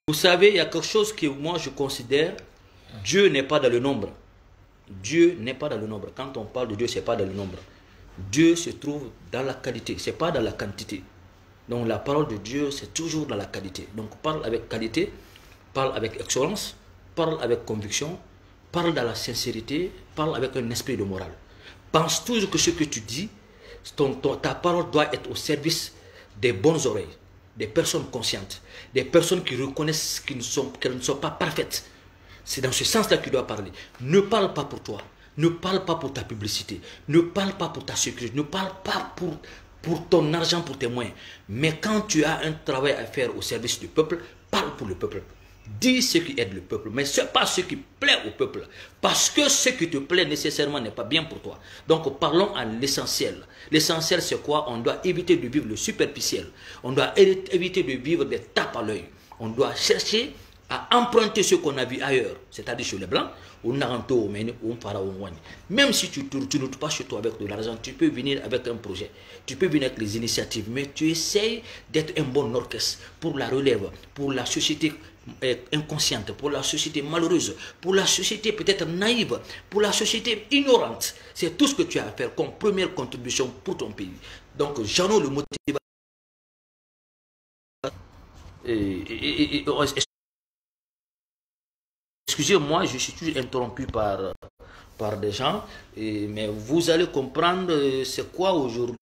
Vous savez, il y a quelque chose que moi je considère, Dieu n'est pas dans le nombre. Dieu n'est pas dans le nombre. Quand on parle de Dieu, ce n'est pas dans le nombre. Dieu se trouve dans la qualité, ce n'est pas dans la quantité. Donc la parole de Dieu, c'est toujours dans la qualité. Donc parle avec qualité, parle avec excellence, parle avec conviction, parle dans la sincérité, parle avec un esprit de morale. Pense toujours que ce que tu dis, ta parole doit être au service des bonnes oreilles, des personnes conscientes, des personnes qui reconnaissent qu'elles ne sont pas parfaites. C'est dans ce sens-là que tu dois parler. Ne parle pas pour toi, ne parle pas pour ta publicité, ne parle pas pour ta sécurité, ne parle pas pour ton argent, pour tes moyens. Mais quand tu as un travail à faire au service du peuple, parle pour le peuple. Dis ce qui aide le peuple, mais ce n'est pas ce qui plaît au peuple. Parce que ce qui te plaît nécessairement n'est pas bien pour toi. Donc parlons à l'essentiel. L'essentiel c'est quoi? On doit éviter de vivre le superficiel. On doit éviter de vivre des tapes à l'œil. On doit chercher à emprunter ce qu'on a vu ailleurs, c'est-à-dire chez les Blancs, ou Naranto, ou Pharaon. Même si tu ne trouves pas chez toi avec de l'argent, tu peux venir avec un projet, tu peux venir avec les initiatives, mais tu essayes d'être un bon orchestre pour la relève, pour la société inconsciente, pour la société malheureuse, pour la société peut-être naïve, pour la société ignorante. C'est tout ce que tu as à faire comme première contribution pour ton pays. Donc, Jeannot le motivateur. Excusez-moi, je suis toujours interrompu par des gens, mais vous allez comprendre c'est quoi aujourd'hui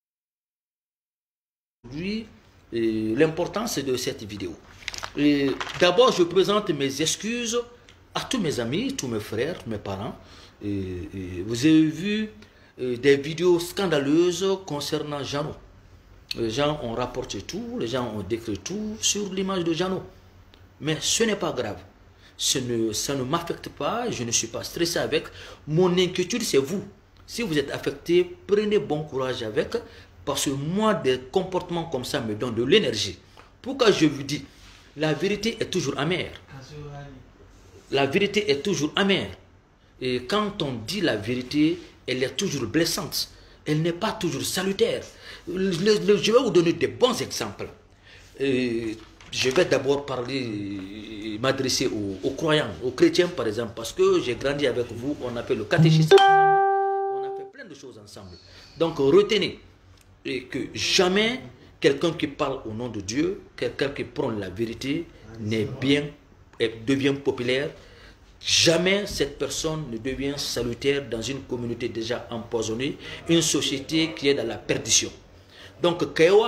l'importance de cette vidéo. D'abord, je présente mes excuses à tous mes amis, tous mes frères, mes parents. Vous avez vu des vidéos scandaleuses concernant Jeannot. Les gens ont rapporté tout, les gens ont décrit tout sur l'image de Jeannot. Mais ce n'est pas grave. Ça ne m'affecte pas, je ne suis pas stressé avec. Mon inquiétude, c'est vous. Si vous êtes affecté, prenez bon courage avec, parce que moi, des comportements comme ça me donnent de l'énergie. Pourquoi je vous dis, la vérité est toujours amère. La vérité est toujours amère. Et quand on dit la vérité, elle est toujours blessante. Elle n'est pas toujours salutaire. Je vais vous donner des bons exemples. Je vais d'abord m'adresser aux croyants, aux chrétiens par exemple, parce que j'ai grandi avec vous, on a fait le catéchisme ensemble, on a fait plein de choses ensemble. Donc retenez que jamais quelqu'un qui parle au nom de Dieu, quelqu'un qui prône la vérité, n'est bien et devient populaire. Jamais cette personne ne devient salutaire dans une communauté déjà empoisonnée, une société qui est dans la perdition. Donc,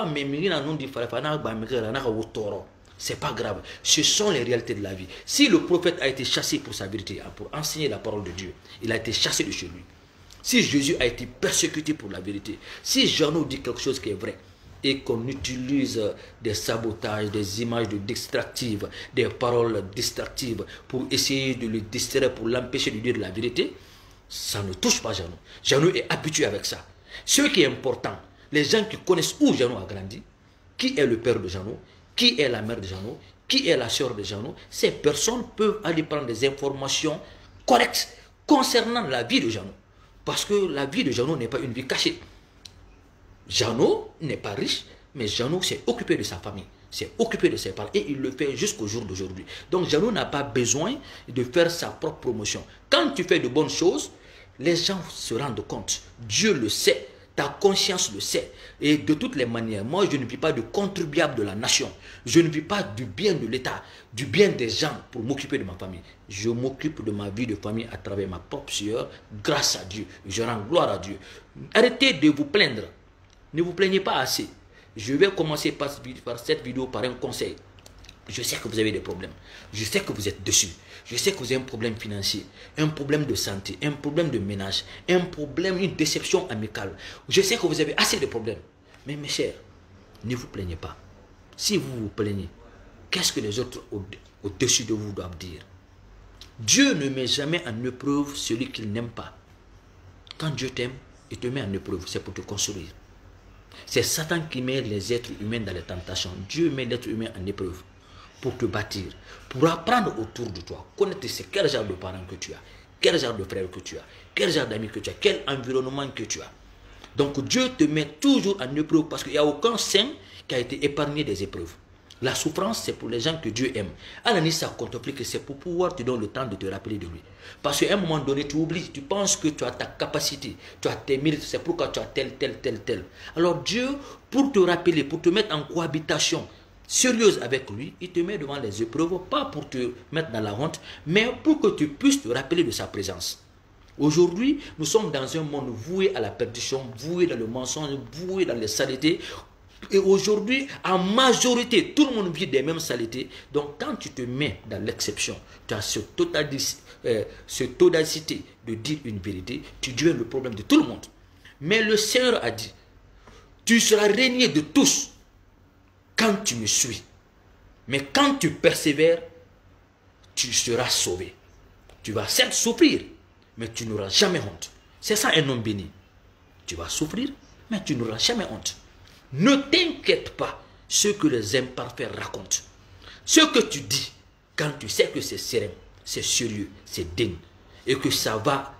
c'est pas grave. Ce sont les réalités de la vie. Si le prophète a été chassé pour sa vérité, pour enseigner la parole de Dieu, il a été chassé de chez lui. Si Jésus a été persécuté pour la vérité, si Jeannot dit quelque chose qui est vrai, et qu'on utilise des sabotages, des images distractives, des paroles distractives pour essayer de le distraire, pour l'empêcher de dire la vérité, ça ne touche pas Jeannot. Jeannot est habitué avec ça. Ce qui est important, les gens qui connaissent où Jeannot a grandi, qui est le père de Jeannot, qui est la mère de Jeannot, qui est la sœur de Jeannot, ces personnes peuvent aller prendre des informations correctes concernant la vie de Jeannot. Parce que la vie de Jeannot n'est pas une vie cachée. Jeannot n'est pas riche, mais Jeannot s'est occupé de sa famille, s'est occupé de ses parents, et il le fait jusqu'au jour d'aujourd'hui. Donc Jeannot n'a pas besoin de faire sa propre promotion. Quand tu fais de bonnes choses, les gens se rendent compte. Dieu le sait, ta conscience le sait. Et de toutes les manières, moi je ne vis pas du contribuable de la nation. Je ne vis pas du bien de l'État, du bien des gens pour m'occuper de ma famille. Je m'occupe de ma vie de famille à travers ma propre sueur, grâce à Dieu. Je rends gloire à Dieu. Arrêtez de vous plaindre. Ne vous plaignez pas assez. Je vais commencer par cette vidéo par un conseil. Je sais que vous avez des problèmes. Je sais que vous êtes dessus. Je sais que vous avez un problème financier, un problème de santé, un problème de ménage, un problème, une déception amicale. Je sais que vous avez assez de problèmes. Mais mes chers, ne vous plaignez pas. Si vous vous plaignez, qu'est-ce que les autres au-dessus de vous doivent dire? Dieu ne met jamais en épreuve celui qu'il n'aime pas. Quand Dieu t'aime, il te met en épreuve, c'est pour te construire. C'est Satan qui met les êtres humains dans les tentations. Dieu met l'être humain en épreuve pour te bâtir, pour apprendre autour de toi, connaître quel genre de parents que tu as, quel genre de frères que tu as, quel genre d'amis que tu as, quel environnement que tu as. Donc Dieu te met toujours en épreuve parce qu'il n'y a aucun saint qui a été épargné des épreuves. La souffrance, c'est pour les gens que Dieu aime. Ananis, ça contemple que c'est pour pouvoir te donner le temps de te rappeler de lui. Parce qu'à un moment donné, tu oublies, tu penses que tu as ta capacité, tu as tes mérites, c'est pourquoi tu as tel. Alors Dieu, pour te rappeler, pour te mettre en cohabitation sérieuse avec lui, il te met devant les épreuves, pas pour te mettre dans la honte, mais pour que tu puisses te rappeler de sa présence. Aujourd'hui, nous sommes dans un monde voué à la perdition, voué dans le mensonge, voué dans les saletés. Et aujourd'hui, en majorité, tout le monde vit des mêmes saletés. Donc, quand tu te mets dans l'exception, tu as cette audacité de dire une vérité, tu deviens le problème de tout le monde. Mais le Seigneur a dit, tu seras régné de tous quand tu me suis. Mais quand tu persévères, tu seras sauvé. Tu vas certes souffrir, mais tu n'auras jamais honte. C'est ça un homme béni. Tu vas souffrir, mais tu n'auras jamais honte. Ne t'inquiète pas ce que les imparfaits racontent. Ce que tu dis, quand tu sais que c'est serein, c'est sérieux, c'est digne, et que ça va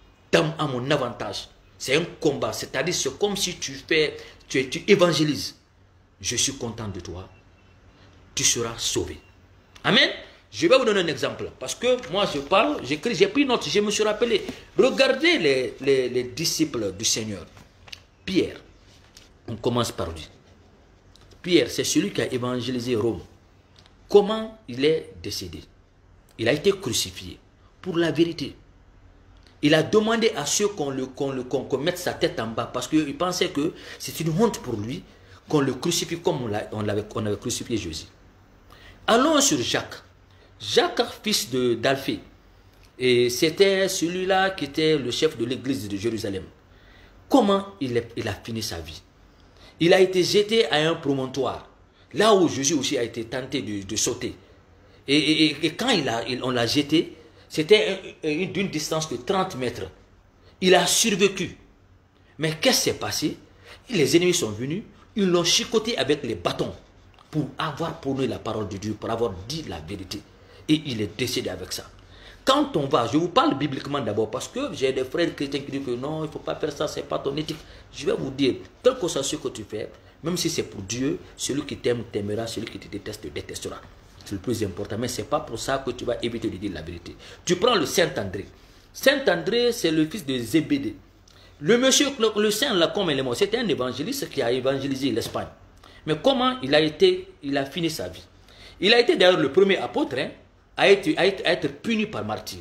à mon avantage. C'est un combat, c'est-à-dire c'est comme si tu évangélises. Je suis content de toi. Tu seras sauvé. Amen. Je vais vous donner un exemple. Parce que moi je parle, j'écris, j'ai pris note, je me suis rappelé. Regardez les disciples du Seigneur. Pierre. On commence par lui. Pierre, c'est celui qui a évangélisé Rome. Comment il est décédé? Il a été crucifié pour la vérité. Il a demandé à ceux qu'on mette sa tête en bas parce qu'il pensait que c'est une honte pour lui qu'on le crucifie comme on avait crucifié Jésus. Allons sur Jacques. Jacques, fils d'Alphée. Et c'était celui-là qui était le chef de l'église de Jérusalem. Comment il a fini sa vie? Il a été jeté à un promontoire, là où Jésus aussi a été tenté de sauter. Et quand on l'a jeté, c'était d'une distance de 30 mètres. Il a survécu. Mais qu'est-ce qui s'est passé? Les ennemis sont venus, ils l'ont chicoté avec les bâtons pour avoir prôné la parole de Dieu, pour avoir dit la vérité. Et il est décédé avec ça. Quand on va, je vous parle bibliquement d'abord, parce que j'ai des frères chrétiens qui disent que non, il ne faut pas faire ça, ce n'est pas ton éthique. Je vais vous dire, quel que soit ce que tu fais, même si c'est pour Dieu, celui qui t'aime t'aimera, celui qui te déteste te détestera. C'est le plus important, mais ce n'est pas pour ça que tu vas éviter de dire la vérité. Tu prends le Saint-André. Saint-André, c'est le fils de Zébédée. Le monsieur, le saint là, comme il est mort, c'était un évangéliste qui a évangélisé l'Espagne. Mais comment il a fini sa vie? Il a été d'ailleurs le premier apôtre, hein, à être puni par martyr.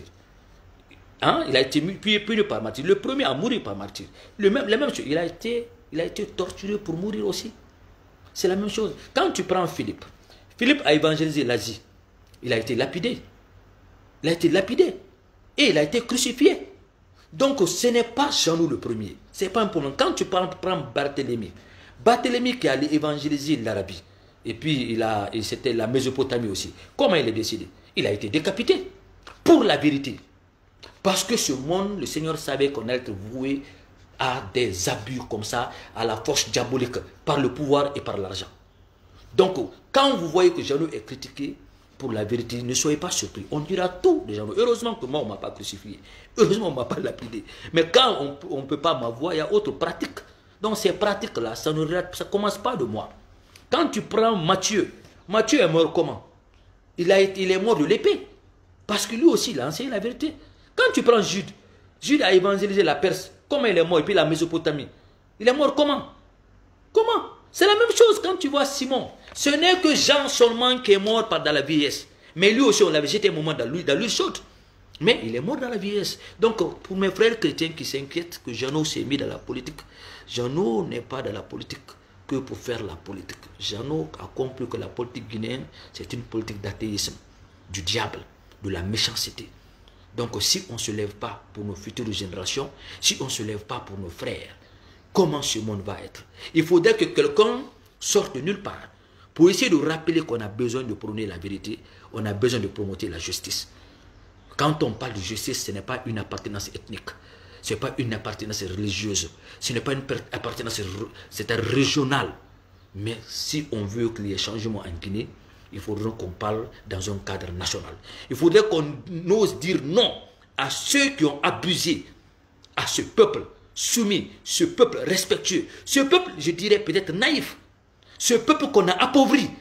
Hein? Il a été puni par martyr. Le premier à mourir par martyr. La même chose. Il a été torturé pour mourir aussi. C'est la même chose. Quand tu prends Philippe, Philippe a évangélisé l'Asie. Il a été lapidé. Il a été lapidé. Et il a été crucifié. Donc ce n'est pas Jean-Nou le premier. Ce n'est pas un problème. Quand tu prends Barthélemy, Barthélemy qui allait évangéliser l'Arabie. Et puis c'était la Mésopotamie aussi. Comment il est décédé? Il a été décapité pour la vérité. Parce que ce monde, le Seigneur savait qu'on allait être voué à des abus comme ça, à la force diabolique, par le pouvoir et par l'argent. Donc, quand vous voyez que Jean-Nou est critiqué pour la vérité, ne soyez pas surpris. On dira tout de Jean-Nou. Heureusement que moi, on ne m'a pas crucifié. Heureusement, on ne m'a pas lapidé. Mais quand on ne peut pas m'avoir, il y a autre pratique. Donc, ces pratiques-là, ça ne commence pas de moi. Quand tu prends Matthieu, Matthieu est mort comment? Il est mort de l'épée. Parce que lui aussi, il a enseigné la vérité. Quand tu prends Jude, Jude a évangélisé la Perse. Comment il est mort? Et puis la Mésopotamie. Il est mort comment? Comment? C'est la même chose quand tu vois Simon. Ce n'est que Jean seulement qui est mort dans la vieillesse. Mais lui aussi, on l'avait jeté un moment dans l'huile chaude. Mais il est mort dans la vieillesse. Donc, pour mes frères chrétiens qui s'inquiètent que Jean-Nou s'est mis dans la politique, Jean-Nou n'est pas dans la politique que pour faire la politique. Jean-Nou a compris que la politique guinéenne, c'est une politique d'athéisme, du diable, de la méchanceté. Donc si on ne se lève pas pour nos futures générations, si on ne se lève pas pour nos frères, comment ce monde va être? Il faudrait que quelqu'un sorte de nulle part pour essayer de rappeler qu'on a besoin de prôner la vérité, on a besoin de promouvoir la justice. Quand on parle de justice, ce n'est pas une appartenance ethnique. Ce n'est pas une appartenance religieuse, ce n'est pas une appartenance régionale. Mais si on veut qu'il y ait changement en Guinée, il faudrait qu'on parle dans un cadre national. Il faudrait qu'on ose dire non à ceux qui ont abusé, à ce peuple soumis, ce peuple respectueux, ce peuple, je dirais peut-être naïf, ce peuple qu'on a appauvri,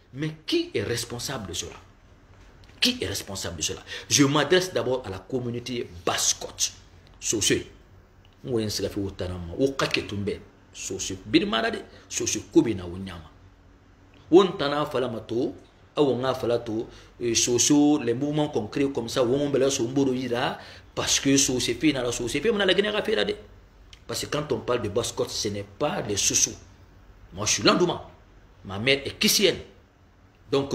Mais qui est responsable de cela? Qui est responsable de cela? Je m'adresse d'abord à la communauté basse-côte. Sosé. Où est-ce que vous avez au Kaketumbe? Sosé. Birmarade. Sosé Kobina Wunyama. On tana falamato. On a falato. Soso. Les mouvements concrets comme ça. On bela somboro ira. Parce que Sosé fait dans la Sosé fait. On a la guerre à faire. Parce que quand on parle de basse-côte, ce n'est pas les sous. Moi, je suis landouma. Ma mère est kissienne. Donc,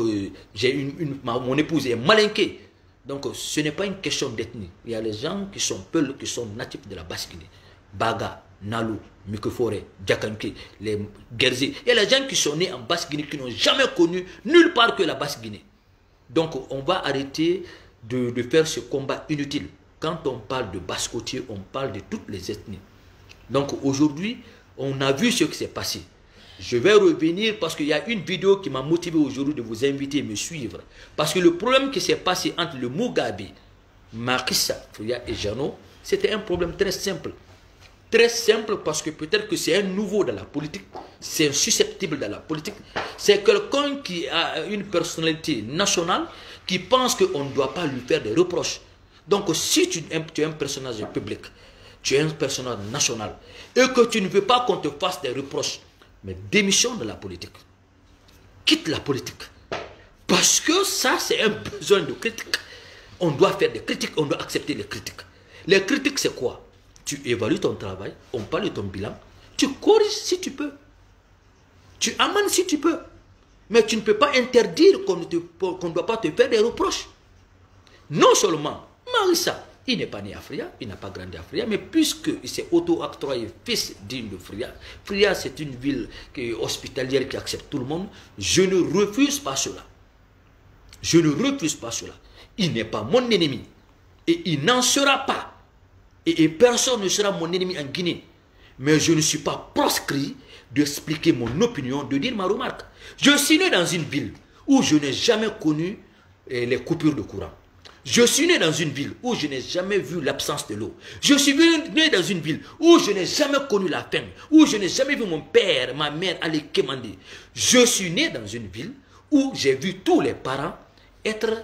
mon épouse est malinquée. Donc, ce n'est pas une question d'ethnie. Il y a les gens qui sont Peuls, qui sont natifs de la Basse-Guinée. Baga, Nalu, Mikefore, Djakanke, les Guerzé. Il y a les gens qui sont nés en Basse-Guinée, qui n'ont jamais connu nulle part que la Basse-Guinée. Donc, on va arrêter de faire ce combat inutile. Quand on parle de Basse-Côtier, on parle de toutes les ethnies. Donc, aujourd'hui, on a vu ce qui s'est passé. Je vais revenir parce qu'il y a une vidéo qui m'a motivé aujourd'hui de vous inviter à me suivre. Parce que le problème qui s'est passé entre le Mugabe, Macky Sall et Jeannot, c'était un problème très simple. Très simple parce que peut-être que c'est un nouveau dans la politique, c'est un susceptible dans la politique. C'est quelqu'un qui a une personnalité nationale qui pense qu'on ne doit pas lui faire des reproches. Donc si tu es un personnage public, tu es un personnage national et que tu ne veux pas qu'on te fasse des reproches, mais démission de la politique. Quitte la politique. Parce que ça, c'est un besoin de critique. On doit faire des critiques, on doit accepter les critiques. Les critiques, c'est quoi? Tu évalues ton travail, on parle de ton bilan, tu corriges si tu peux. Tu amènes si tu peux. Mais tu ne peux pas interdire qu'on ne doit pas te faire des reproches. Non seulement, Marissa, il n'est pas né à Fria, il n'a pas grandi à Fria, mais puisqu'il s'est auto-octroyé fils digne de Fria, Fria c'est une ville hospitalière qui accepte tout le monde, je ne refuse pas cela. Je ne refuse pas cela. Il n'est pas mon ennemi. Et il n'en sera pas. Et personne ne sera mon ennemi en Guinée. Mais je ne suis pas proscrit d'expliquer mon opinion, de dire ma remarque. Je suis né dans une ville où je n'ai jamais connu les coupures de courant. Je suis né dans une ville où je n'ai jamais vu l'absence de l'eau. Je suis né dans une ville où je n'ai jamais connu la faim, où je n'ai jamais vu mon père, ma mère aller quémander. Je suis né dans une ville où j'ai vu tous les parents être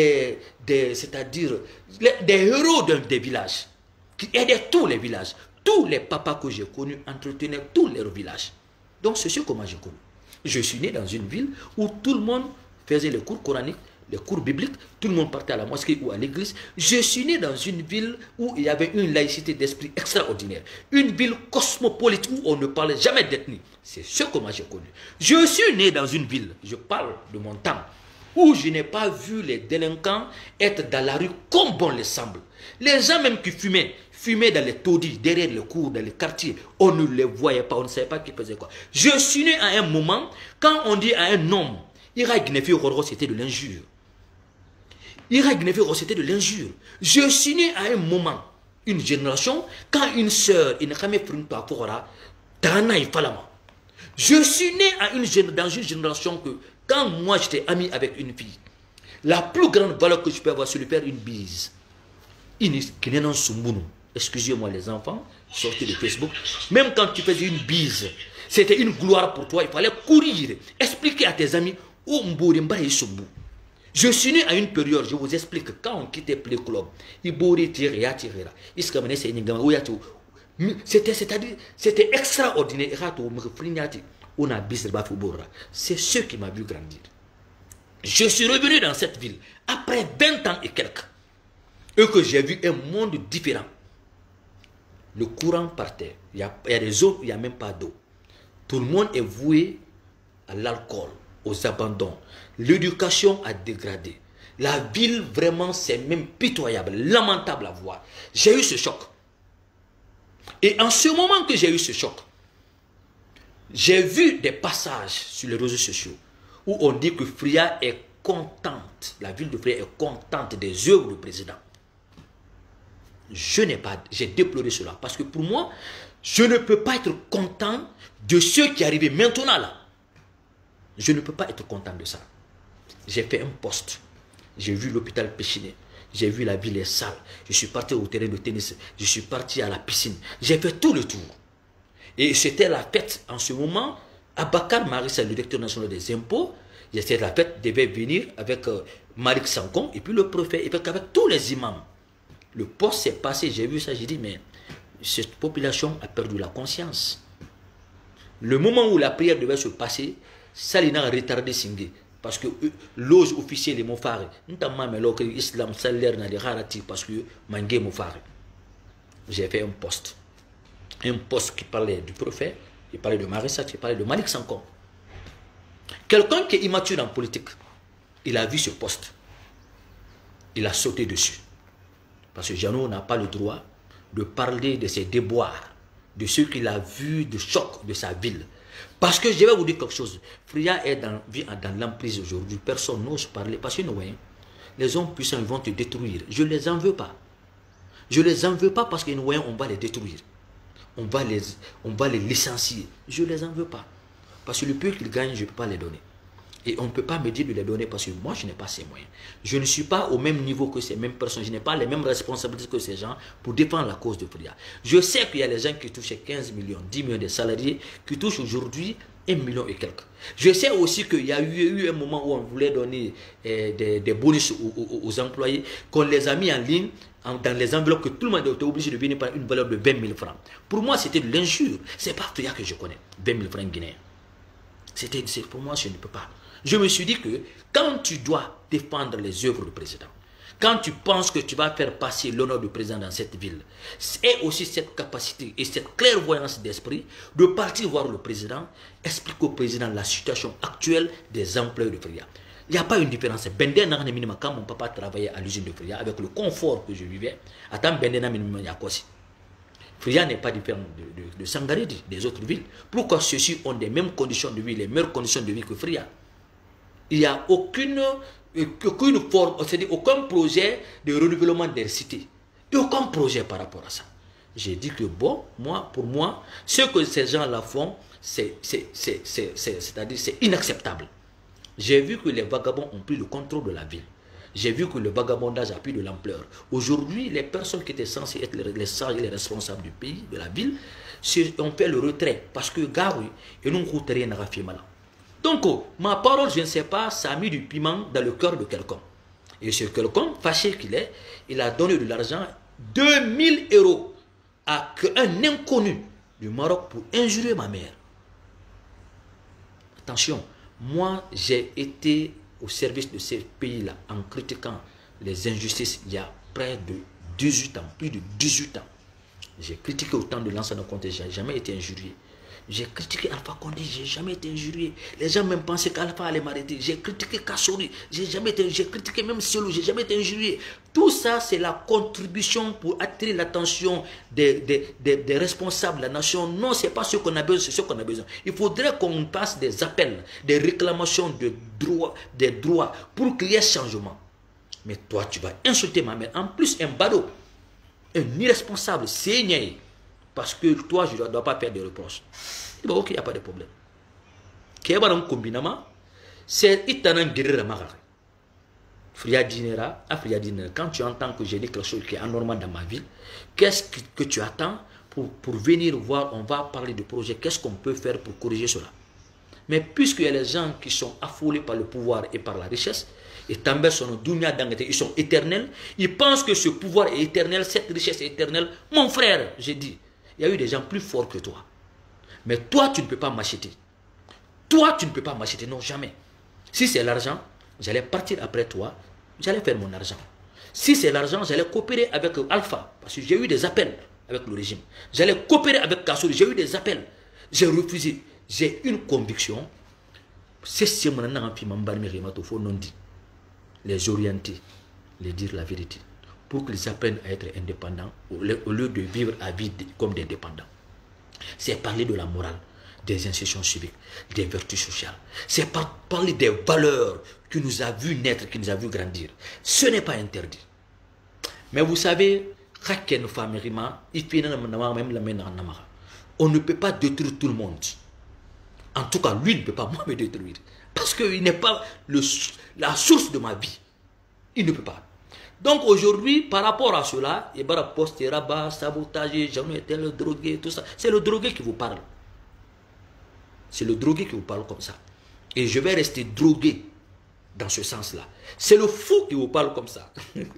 c'est-à-dire des héros des villages, qui aidaient tous les villages. Tous les papas que j'ai connus entretenaient tous leurs villages. Donc c'est ce que moi j'ai connu. Je suis né dans une ville où tout le monde faisait les cours coraniques, les cours bibliques, tout le monde partait à la mosquée ou à l'église. Je suis né dans une ville où il y avait une laïcité d'esprit extraordinaire. Une ville cosmopolite où on ne parlait jamais d'ethnie. C'est ce que moi j'ai connu. Je suis né dans une ville, je parle de mon temps, où je n'ai pas vu les délinquants être dans la rue comme bon les semble. Les gens même qui fumaient dans les taudis, derrière les cours, dans les quartiers, on ne les voyait pas, on ne savait pas qui faisait quoi. Je suis né à un moment, quand on dit à un homme, Ira Gnefi Roro, c'était de l'injure. Ira Gnefi Roro, c'était de l'injure. Je suis né à un moment, une génération, quand une sœur, une femme Tana et Falama. Je suis né dans une génération que, quand moi j'étais ami avec une fille, la plus grande valeur que je peux avoir, c'est de faire une bise. Excusez-moi les enfants, sortez de Facebook. Même quand tu faisais une bise, c'était une gloire pour toi. Il fallait courir, expliquer à tes amis. Je suis né à une période, je vous explique, quand on quittait Play Club, c'était extraordinaire. C'est ce qui m'a vu grandir. Je suis revenu dans cette ville après 20 ans et quelques. Et que j'ai vu un monde différent. Le courant partait. Il y a des eaux, il n'y a même pas d'eau. Tout le monde est voué à l'alcool, aux abandons. L'éducation a dégradé. La ville, vraiment, c'est même pitoyable, lamentable à voir. J'ai eu ce choc. Et en ce moment que j'ai eu ce choc, j'ai vu des passages sur les réseaux sociaux où on dit que Fria est contente, la ville de Fria est contente des œuvres du président. J'ai déploré cela parce que pour moi, je ne peux pas être content de ce qui est arrivé maintenant là. Je ne peux pas être content de ça. J'ai fait un post, j'ai vu l'hôpital Péchiné, j'ai vu la ville est sale, je suis parti au terrain de tennis, je suis parti à la piscine, j'ai fait tout le tour. Et c'était la fête en ce moment. Abakar Marissa, le directeur national des impôts, La fête devait venir avec Malik Sankon et puis le prophète, et avec tous les imams. Le poste s'est passé, j'ai vu ça, j'ai dit, mais cette population a perdu la conscience. Le moment où la prière devait se passer, ça l'a retardé Singé. Parce que l'ose officielle est mon frère. Notamment, l'islam, ça l'air dans les raratis parce que Mangé mon frère. J'ai fait un poste. Un poste qui parlait du prophète, qui parlait de Marissa, qui parlait de Malik Sankon. Quelqu'un qui est immature en politique, il a vu ce poste. Il a sauté dessus. Parce que Jeannot n'a pas le droit de parler de ses déboires, de ce qu'il a vu, de choc de sa ville. Parce que je vais vous dire quelque chose. Fria est dans l'emprise aujourd'hui. Personne n'ose parler. Parce que les hommes puissants ils vont te détruire. Je ne les en veux pas. Je ne les en veux pas parce que nous voyons, on va les détruire. On va les licencier. Je ne les en veux pas. Parce que le peu qu'ils gagnent, je ne peux pas les donner. Et on ne peut pas me dire de les donner parce que moi, je n'ai pas ces moyens. Je ne suis pas au même niveau que ces mêmes personnes. Je n'ai pas les mêmes responsabilités que ces gens pour défendre la cause de Fria. Je sais qu'il y a des gens qui touchent 15 millions, 10 millions de salariés, qui touchent aujourd'hui 1 million et quelques. Je sais aussi qu'il y a eu un moment où on voulait donner des bonus aux employés, qu'on les a mis en ligne dans les enveloppes que tout le monde était obligé de venir par une valeur de 20 000 francs. Pour moi, c'était de l'injure. Ce n'est pas Fria que je connais, 20 000 francs guinéens. Pour moi, je ne peux pas. Je me suis dit que quand tu dois défendre les œuvres du président, quand tu penses que tu vas faire passer l'honneur du président dans cette ville, c'est aussi cette capacité et cette clairvoyance d'esprit de partir voir le président, expliquer au président la situation actuelle des employés de Fria. Il n'y a pas une différence. Quand mon papa travaillait à l'usine de Fria, avec le confort que je vivais, Fria n'est pas différent de Sangaredi, des autres villes. Pourquoi ceux-ci ont les mêmes conditions de vie, les meilleures conditions de vie que Fria? Il n'y a aucune forme, c'est-à-dire aucun projet de renouvellement des cités. Il n'y a aucun projet par rapport à ça. J'ai dit que bon, pour moi, ce que ces gens-là font, c'est-à-dire c'est inacceptable. J'ai vu que les vagabonds ont pris le contrôle de la ville. J'ai vu que le vagabondage a pris de l'ampleur. Aujourd'hui, les personnes qui étaient censées être les sages et les responsables du pays, de la ville, ont fait le retrait. Parce que, gars, oui, et nous, on ne rien à faire mal. Donc, ma parole, je ne sais pas, ça a mis du piment dans le cœur de quelqu'un. Et ce quelqu'un, fâché qu'il est, il a donné de l'argent, 2000 € à un inconnu du Maroc pour injurer ma mère. Attention, moi, j'ai été au service de ces pays-là en critiquant les injustices il y a près de 18 ans, plus de 18 ans. J'ai critiqué autant de l'ancien Conté, je n'ai jamais été injurié. J'ai critiqué Alpha Condé, je n'ai jamais été injurié. Les gens même pensaient qu'Alpha allait m'arrêter. J'ai critiqué Kassori, j'ai critiqué même Selou, je n'ai jamais été injurié. Tout ça, c'est la contribution pour attirer l'attention des responsables de la nation. Non, ce n'est pas ce qu'on a besoin, c'est ce qu'on a besoin. Il faudrait qu'on passe des appels, des réclamations des droits pour qu'il y ait changement. Mais toi, tu vas insulter ma mère. En plus, un badaud, un irresponsable, c'est niais. Parce que toi, je ne dois pas faire de reproches. Il n'y a pas de problème. C'est Itanan Guerrera Magare. Fria Dinera, quand tu entends que j'ai dit quelque chose qui est anormal dans ma ville, qu'est-ce que tu attends pour venir voir? On va parler de projet. Qu'est-ce qu'on peut faire pour corriger cela? Mais puisqu'il y a les gens qui sont affolés par le pouvoir et par la richesse, et Tamber son Dunya Dangete, ils sont éternels, ils pensent que ce pouvoir est éternel, cette richesse est éternelle. Mon frère, j'ai dit, il y a eu des gens plus forts que toi. Mais toi, tu ne peux pas m'acheter. Toi, tu ne peux pas m'acheter. Non, jamais. Si c'est l'argent, j'allais partir après toi. J'allais faire mon argent. Si c'est l'argent, j'allais coopérer avec Alpha. Parce que j'ai eu des appels avec le régime. J'allais coopérer avec Kassouri. J'ai eu des appels. J'ai refusé. J'ai une conviction. C'est ce que je non dit. Les orienter. Les dire la vérité. Pour qu'ils apprennent à être indépendants au lieu de vivre à vie comme des dépendants. C'est parler de la morale, des institutions civiques, des vertus sociales. C'est parler des valeurs qui nous a vu naître, qui nous a vu grandir. Ce n'est pas interdit. Mais vous savez, on ne peut pas détruire tout le monde. En tout cas, lui ne peut pas moi me détruire. Parce qu'il n'est pas la source de ma vie. Il ne peut pas. Donc aujourd'hui, par rapport à cela, il y a poster rabat, sabotage, j'en étais le drogué, tout ça. C'est le drogué qui vous parle. C'est le drogué qui vous parle comme ça. Et je vais rester drogué dans ce sens-là. C'est le fou qui vous parle comme ça.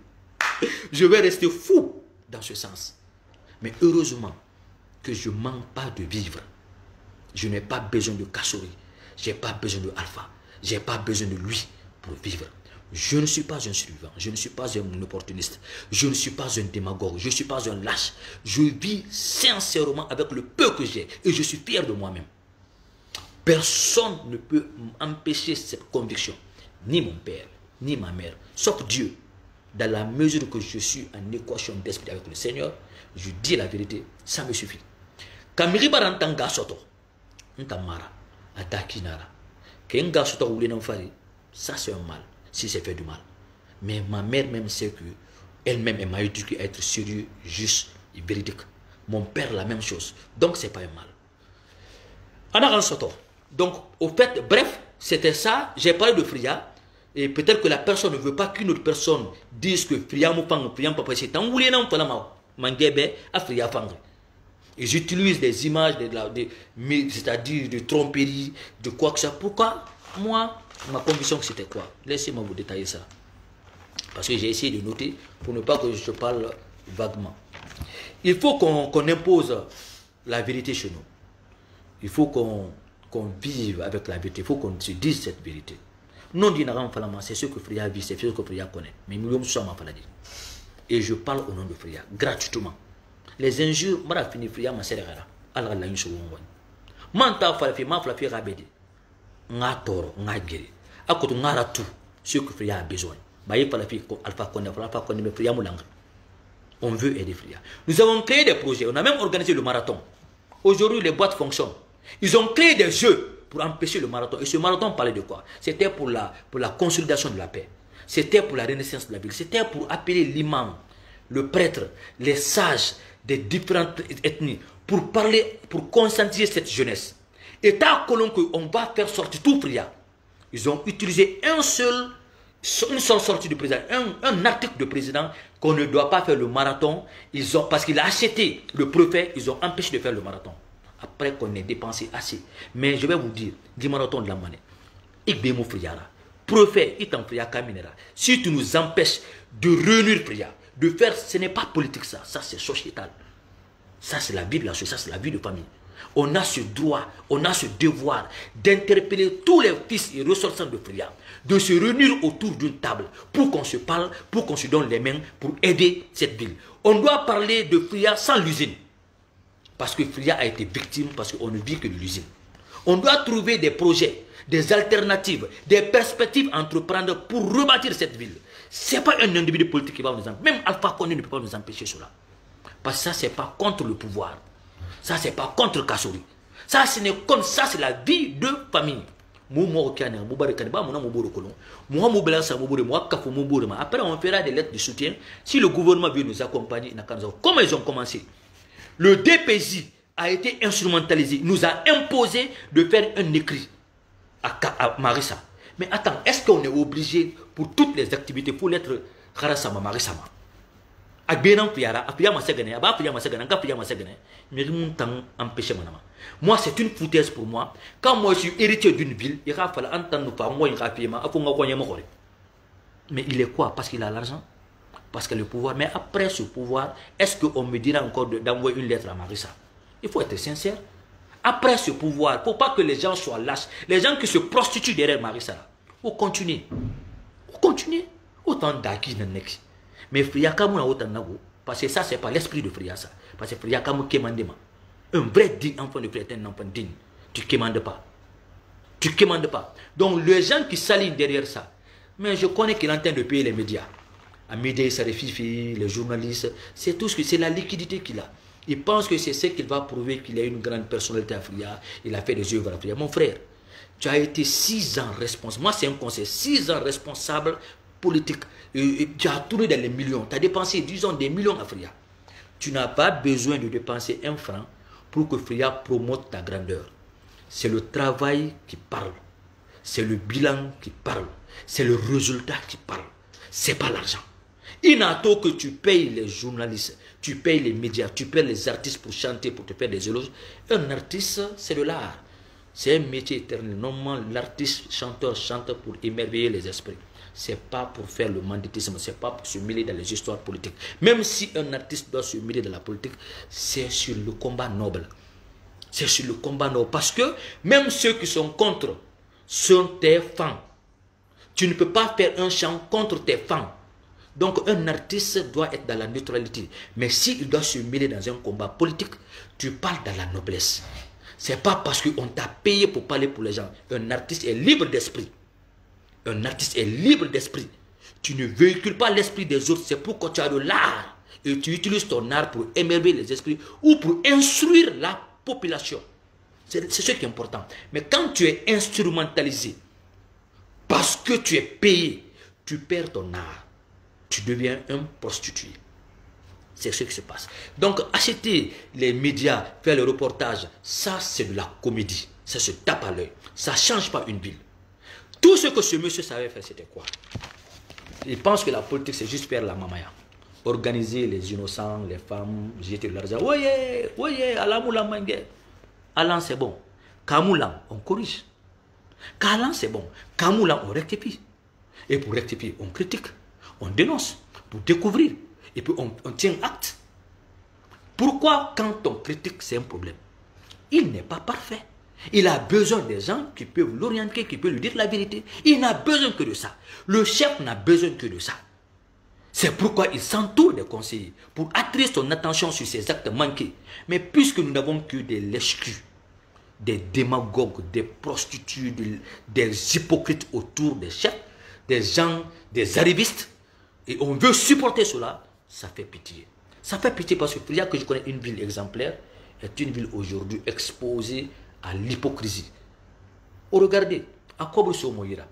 Je vais rester fou dans ce sens. Mais heureusement que je ne manque pas de vivre. Je n'ai pas besoin de Kassouri. Je n'ai pas besoin de Alpha. Je n'ai pas besoin de lui pour vivre. Je ne suis pas un survivant. Je ne suis pas un opportuniste. Je ne suis pas un démagogue. Je ne suis pas un lâche. Je vis sincèrement avec le peu que j'ai. Et je suis fier de moi-même. Personne ne peut empêcher cette conviction. Ni mon père, ni ma mère. Sauf Dieu. Dans la mesure que je suis en équation d'esprit avec le Seigneur, je dis la vérité, ça me suffit. Quand je suis en Gassoto, Ntamara, Atakinara, Kenga Soto ou l'enfari, ça c'est un mal, si c'est fait du mal. Mais ma mère même sait que elle-même elle m'a éduqué à être sérieux, juste et véridique. Mon père la même chose, donc c'est pas un mal. Anaran Soto. Donc au fait, bref, c'était ça. J'ai parlé de Fria. Et peut-être que la personne ne veut pas qu'une autre personne dise que Fria Moupang, Fria Papa, c'est un woulé non, Mangebe, à Fria Fangre. Et j'utilise des images, c'est-à-dire de tromperie, de quoi que ça. Pourquoi? Moi, ma conviction que c'était quoi? Laissez-moi vous détailler ça. Parce que j'ai essayé de noter pour ne pas que je parle vaguement. Il faut qu'on impose la vérité chez nous. Il faut qu'on vive avec la vérité. Il faut qu'on se dise cette vérité. Non, c'est ce que Fria vit, c'est ce que Fria connaît. Mais nous sommes en maladie. Et je parle au nom de Fria, gratuitement. Les injures, je fini Fria, ma sœur, alors la une chose. Manta falafi, ma falafi rabedi. Nga toro, nga giri. À côté, nga tout ce que Fria a besoin. Baye falafi, alpha konne, mais Fria moulang. On veut aider Fria. Nous avons créé des projets, on a même organisé le marathon. Aujourd'hui, les boîtes fonctionnent. Ils ont créé des jeux pour empêcher le marathon. Et ce marathon parlait de quoi? C'était pour la consolidation de la paix. C'était pour la renaissance de la ville. C'était pour appeler l'imam, le prêtre, les sages des différentes ethnies, pour parler, pour conscientiser cette jeunesse. Et tant qu'on va faire sortir tout Fria, ils ont utilisé une seule sortie du président, un article de président qu'on ne doit pas faire le marathon. Parce qu'il a acheté le préfet, ils ont empêché de faire le marathon. Après qu'on ait dépensé assez. Mais je vais vous dire, du marathon de la monnaie, il y a des friara. Préfet, il t'en fria caminera. Si tu nous empêches de réunir Fria, de faire, ce n'est pas politique ça, ça c'est sociétal. Ça c'est la vie de la société, ça c'est la vie de famille. On a ce droit, on a ce devoir d'interpeller tous les fils et ressortissants de Fria, de se réunir autour d'une table pour qu'on se parle, pour qu'on se donne les mains, pour aider cette ville. On doit parler de Fria sans l'usine. Parce que Fria a été victime, parce qu'on ne vit que de l'usine. On doit trouver des projets, des alternatives, des perspectives à entreprendre pour rebâtir cette ville. Ce n'est pas un individu politique qui va nous empêcher. Même Alpha Condé ne peut pas nous empêcher cela. Parce que ça, ce n'est pas contre le pouvoir. Ça, ce n'est pas contre Kassouri. Ça, c'est la vie de famille. Après, on fera des lettres de soutien. Si le gouvernement veut nous accompagner, comment ils ont commencé? Le DPJ a été instrumentalisé, nous a imposé de faire un écrit à Marissa. Mais attends, est-ce qu'on est obligé pour toutes les activités pour l'être Kharasama Marissama? Moi, c'est une foutaise pour moi. Quand moi je suis héritier d'une ville, il va falloir entendre nous. Mais il est quoi? Parce qu'il a l'argent? Parce que le pouvoir, mais après ce pouvoir, est-ce qu'on me dira encore d'envoyer une lettre à Marissa? Il faut être sincère. Après ce pouvoir, il ne faut pas que les gens soient lâches. Les gens qui se prostituent derrière Marissa, il faut continuer. Il faut continuer. Autant d'aki n'nek. Mais Fria Kamou n'a autant nago. Parce que ça, ce n'est pas l'esprit de Fria, ça. Parce que Fria Kamou kémandema. Un vrai digne enfant de Fria est un enfant digne. Tu ne kémandes pas. Tu ne kémandes pas. Donc, les gens qui s'alignent derrière ça, mais je connais qu'il est en train de payer les médias. À Médé, Sarefifi, les journalistes, c'est tout ce que c'est la liquidité qu'il a. Il pense que c'est ce qu'il va prouver qu'il a une grande personnalité à Fria. Il a fait des œuvres à Fria. Mon frère, tu as été 6 ans responsable. Moi, c'est un conseil. 6 ans responsable politique. Et tu as tourné dans les millions. Tu as dépensé, disons, des millions à Fria. Tu n'as pas besoin de dépenser un franc pour que Fria promote ta grandeur. C'est le travail qui parle. C'est le bilan qui parle. C'est le résultat qui parle. Ce n'est pas l'argent. Inato que tu payes les journalistes, tu payes les médias, tu payes les artistes pour chanter, pour te faire des éloges. Un artiste, c'est de l'art. C'est un métier éternel. Normalement, l'artiste, chanteur, chante pour émerveiller les esprits. C'est pas pour faire le banditisme, c'est pas pour se mêler dans les histoires politiques. Même si un artiste doit se mêler dans la politique, c'est sur le combat noble. C'est sur le combat noble. Parce que même ceux qui sont contre sont tes fans. Tu ne peux pas faire un chant contre tes fans. Donc un artiste doit être dans la neutralité. Mais s'il doit se mêler dans un combat politique, tu parles dans la noblesse. C'est pas parce qu'on t'a payé pour parler pour les gens. Un artiste est libre d'esprit. Un artiste est libre d'esprit. Tu ne véhicules pas l'esprit des autres. C'est pourquoi tu as de l'art. Et tu utilises ton art pour émerveiller les esprits ou pour instruire la population. C'est ce qui est important. Mais quand tu es instrumentalisé, parce que tu es payé, tu perds ton art. Tu deviens un prostitué. C'est ce qui se passe. Donc, acheter les médias, faire les reportages, ça c'est de la comédie. Ça se tape à l'œil. Ça ne change pas une ville. Tout ce que ce monsieur savait faire, c'était quoi? Il pense que la politique, c'est juste faire la mamaya. Organiser les innocents, les femmes, jeter de l'argent. Voyez, voyez, Alamoulam Mangé. Alan, c'est bon. Kamoulam, on corrige. Kalan, c'est bon. Kamoulam, on rectifie. Et pour rectifier, on critique. On dénonce. Pour découvrir. Et puis, on tient acte. Pourquoi, quand on critique, c'est un problème? Il n'est pas parfait. Il a besoin des gens qui peuvent l'orienter, qui peuvent lui dire la vérité. Il n'a besoin que de ça. Le chef n'a besoin que de ça. C'est pourquoi il s'entoure des conseillers pour attirer son attention sur ses actes manqués. Mais puisque nous n'avons que des lèche-culs, des démagogues, des prostituées, des hypocrites autour des chefs, des gens, des arrivistes, et on veut supporter cela, ça fait pitié. Ça fait pitié parce que il y a que je connais une ville exemplaire, est une ville aujourd'hui exposée à l'hypocrisie. Oh, regardez, à quoi vous Moïra,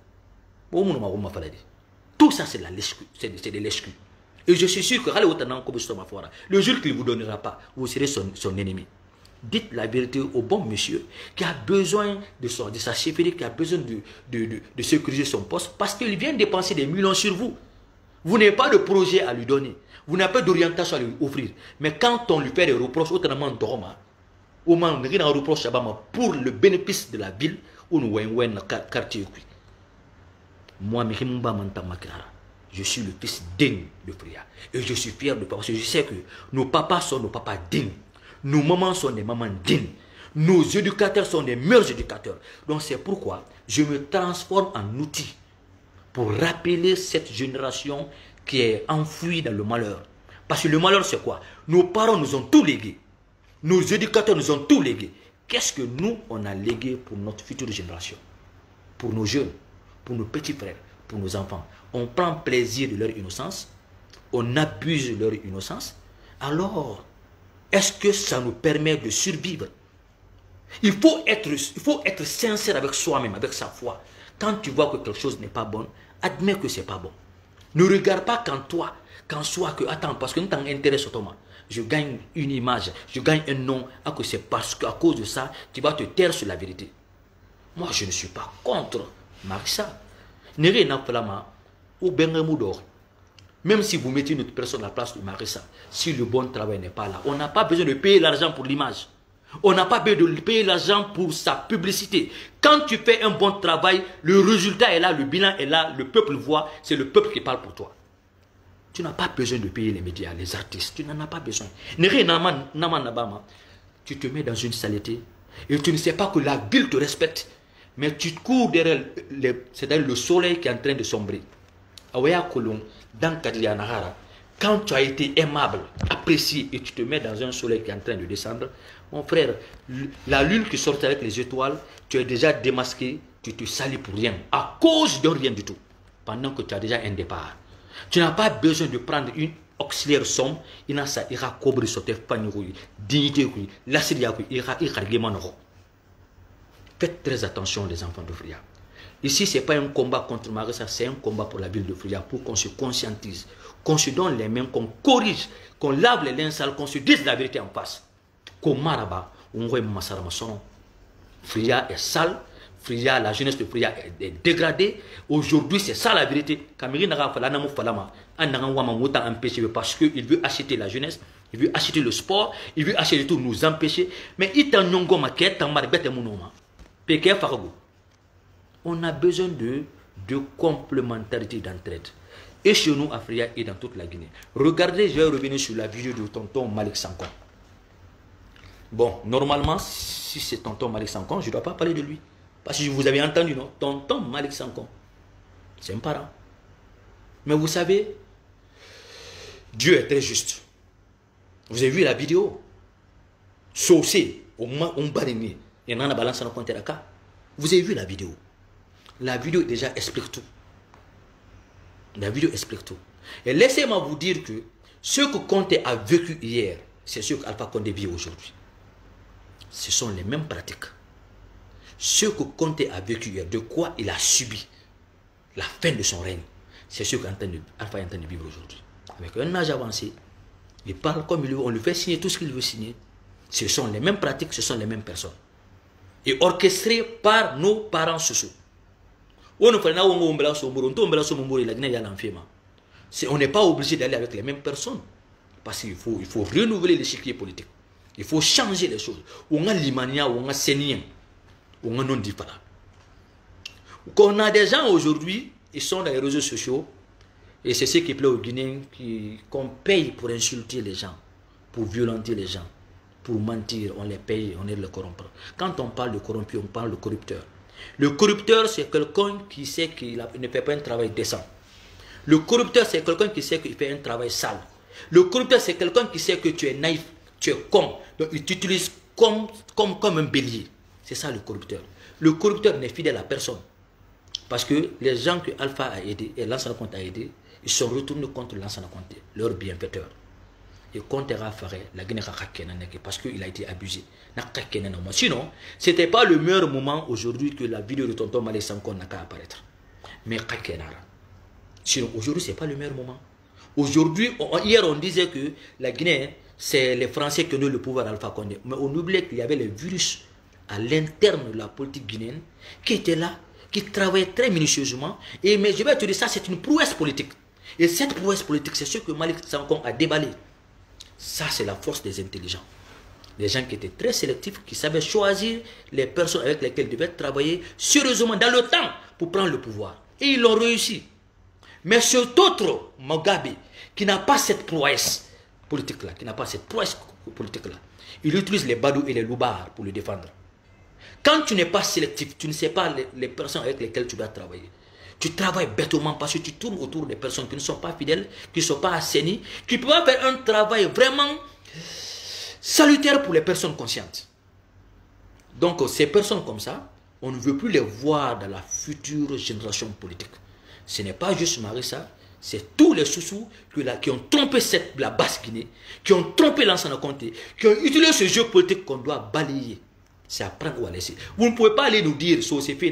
tout ça c'est des lèche-culs. Et je suis sûr que le jour qu'il ne vous donnera pas, vous serez son ennemi. Dites la vérité au bon monsieur qui a besoin de sa chefferie, qui a besoin de sécuriser son poste parce qu'il vient dépenser des millions sur vous. Vous n'avez pas de projet à lui donner. Vous n'avez pas d'orientation à lui offrir. Mais quand on lui fait des reproches, autrement dorma, au moins on a un reproche pour le bénéfice de la ville où nous voyons un quartier. Moi, je suis le fils digne de Fria. Et je suis fier de papa. Parce que je sais que nos papas sont nos papas dignes. Nos mamans sont des mamans dignes. Nos éducateurs sont des meilleurs éducateurs. Donc c'est pourquoi je me transforme en outil pour rappeler cette génération qui est enfouie dans le malheur. Parce que le malheur c'est quoi? Nos parents nous ont tout légué. Nos éducateurs nous ont tout légué. Qu'est-ce que nous, on a légué pour notre future génération? Pour nos jeunes, pour nos petits frères, pour nos enfants. On prend plaisir de leur innocence, on abuse de leur innocence. Alors, est-ce que ça nous permet de survivre? Il faut être sincère avec soi-même, avec sa foi. Quand tu vois que quelque chose n'est pas bon, admets que ce n'est pas bon. Ne regarde pas qu'en soi que, attends, parce que nous t'en intéresse autrement. Je gagne une image, je gagne un nom, que c'est parce qu'à cause de ça, tu vas te taire sur la vérité. Moi, je ne suis pas contre Marissa. Même si vous mettez une autre personne à la place de Marissa, si le bon travail n'est pas là, on n'a pas besoin de payer l'argent pour l'image. On n'a pas besoin de payer l'argent pour sa publicité. Quand tu fais un bon travail, le résultat est là, le bilan est là, le peuple voit, c'est le peuple qui parle pour toi. Tu n'as pas besoin de payer les médias, les artistes, tu n'en as pas besoin. Tu te mets dans une saleté et tu ne sais pas que la ville te respecte, mais tu cours derrière c'est-à-dire le soleil qui est en train de sombrer. Quand tu as été aimable, apprécié et tu te mets dans un soleil qui est en train de descendre, mon frère, la lune qui sort avec les étoiles, tu es déjà démasqué, tu te salis pour rien, à cause de rien du tout, pendant que tu as déjà un départ. Tu n'as pas besoin de prendre une auxiliaire somme, il a ça, il a cobré sur tes panneaux, dignité, la syria, il a Faites très attention les enfants de Fria. Ici, ce n'est pas un combat contre Marissa, c'est un combat pour la ville de Fria, pour qu'on se conscientise, qu'on se donne les mains, qu'on corrige, qu'on lave les linges sales, qu'on se dise la vérité en face. Fria est sale, Fria, la jeunesse de Fria est dégradée. Aujourd'hui, c'est ça la vérité. Parce qu'il veut acheter la jeunesse, il veut acheter le sport, il veut acheter tout, nous empêcher. Mais il t'a nyongo ma quête, t'as marre bête et mon nom. Pékin Farago. On a besoin de complémentarité d'entraide. Et chez nous, Afrika et dans toute la Guinée. Regardez, je vais revenir sur la vidéo de tonton Malick Sankon. Bon, normalement, si c'est tonton Malick Sankon, je ne dois pas parler de lui. Parce que vous avez entendu, non? Tonton Malick Sankon. C'est un parent. Mais vous savez, Dieu est très juste. Vous avez vu la vidéo? Saucé, au moins, on baréné. Il y en a balance dans le compte. Vous avez vu la vidéo? La vidéo déjà explique tout. La vidéo explique tout. Et laissez-moi vous dire que ce que Conte a vécu hier, c'est ce qu'Alpha Condé vit aujourd'hui. Ce sont les mêmes pratiques. Ce que Conte a vécu hier, de quoi il a subi la fin de son règne, c'est ce qu'Alpha est en train de vivre aujourd'hui. Avec un âge avancé, il parle comme il veut, on lui fait signer tout ce qu'il veut signer. Ce sont les mêmes pratiques, ce sont les mêmes personnes. Et orchestrées par nos parents sociaux. On n'est pas obligé d'aller avec les mêmes personnes. Parce qu'il faut renouveler l'échiquier politique. Il faut changer les choses. On a l'imania, on a sénien, on a non différent. On a des gens aujourd'hui, ils sont dans les réseaux sociaux, et c'est ce qui plaît aux Guinéens, qu'on paye pour insulter les gens, pour violenter les gens, pour mentir, on les paye, on est le corrompre. Quand on parle de corrompu, on parle de corrupteur. Le corrupteur, c'est quelqu'un qui sait qu'il ne fait pas un travail décent. Le corrupteur, c'est quelqu'un qui sait qu'il fait un travail sale. Le corrupteur, c'est quelqu'un qui sait que tu es naïf, tu es con. Donc, il t'utilise comme un bélier. C'est ça le corrupteur. Le corrupteur n'est fidèle à personne. Parce que les gens que Alpha a aidés et Lansana Conté a aidés, ils sont retournés contre Lansana Conté, leur bienfaiteur. Et Conté a fait la Guinée parce qu'il a été abusé. Sinon, ce n'était pas le meilleur moment aujourd'hui que la vidéo de tonton Malick Sankon n'a qu'à apparaître. Mais sinon, aujourd'hui, ce n'est pas le meilleur moment. Aujourd'hui, hier, on disait que la Guinée, c'est les Français qui ont eu le pouvoir d'Alpha Condé. Mais on oubliait qu'il y avait les virus à l'interne de la politique guinéenne qui étaient là, qui travaillaient très minutieusement. Mais je vais te dire, ça, c'est une prouesse politique. Et cette prouesse politique, c'est ce que Malick Sankon a déballé. Ça, c'est la force des intelligents. Des gens qui étaient très sélectifs, qui savaient choisir les personnes avec lesquelles ils devaient travailler sérieusement dans le temps pour prendre le pouvoir. Et ils l'ont réussi. Mais cet autre Mugabe, qui n'a pas cette prouesse politique-là, il utilise les badous et les loubards pour le défendre. Quand tu n'es pas sélectif, tu ne sais pas les personnes avec lesquelles tu dois travailler. Tu travailles bêtement parce que tu tournes autour des personnes qui ne sont pas fidèles, qui ne sont pas assainies, qui peuvent faire un travail vraiment salutaire pour les personnes conscientes. Donc ces personnes comme ça, on ne veut plus les voir dans la future génération politique. Ce n'est pas juste Marissa, c'est tous les sous-sous qui ont trompé la basse Guinée, qui ont trompé Lansana Conté, qui ont utilisé ce jeu politique qu'on doit balayer. C'est à prendre ou à laisser. Vous ne pouvez pas aller nous dire,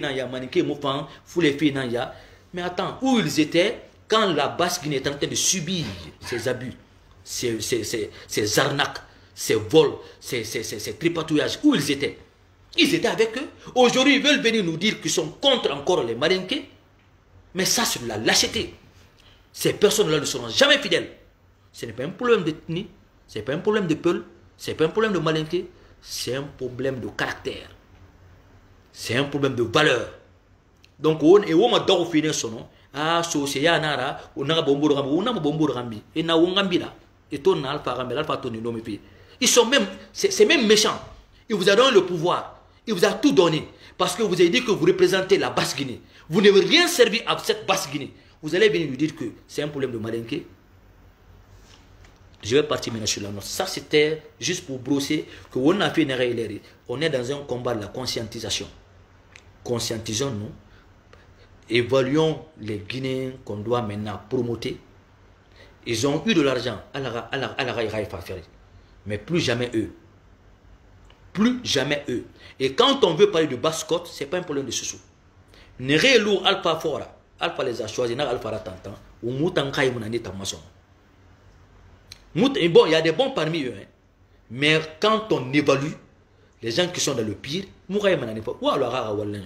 mais attends, où ils étaient quand la basse Guinée est en train de subir ces abus, ces arnaques, ces vols, ces tripatouillages, où ils étaient? Ils étaient avec eux. Aujourd'hui, ils veulent venir nous dire qu'ils sont contre encore les Malinqués. Mais ça, c'est de la lâcheté. Ces personnes-là ne seront jamais fidèles. Ce n'est pas un problème d'ethnie, ce n'est pas un problème de peuple, ce n'est pas un problème de Malinqué. C'est un problème de caractère. C'est un problème de valeur. Donc, on m'a donné son nom. Ah, c'est ya nara, on a bombo rambi, on a bombo rambi. Et na wongambi là. Et ton alpha rambi, alpha ton nom et puis. Ils sont même, c'est même méchant. Il vous a donné le pouvoir. Il vous a tout donné. Parce que vous avez dit que vous représentez la basse Guinée. Vous n'avez rien servi à cette basse Guinée. Vous allez venir lui dire que c'est un problème de Malinqué. Je vais partir maintenant sur la note. Ça, c'était juste pour brosser qu'on a fait une erreur. On est dans un combat de la conscientisation. Conscientisons-nous. Évaluons les Guinéens qu'on doit maintenant promoter. Ils ont eu de l'argent à la mais plus jamais eux. Plus jamais eux. Et quand on veut parler de basse-côte, ce n'est pas un problème de sous-sous. Néré lourd Alpha Fora. Alpha les a choisis, Alpha Ratantan. Ou Moutankaï Mounani Tamason. Bon, il y a des bons parmi eux. Hein. Mais quand on évalue les gens qui sont dans le pire, Mouraï Manani Fora. Ou alors à Wallen.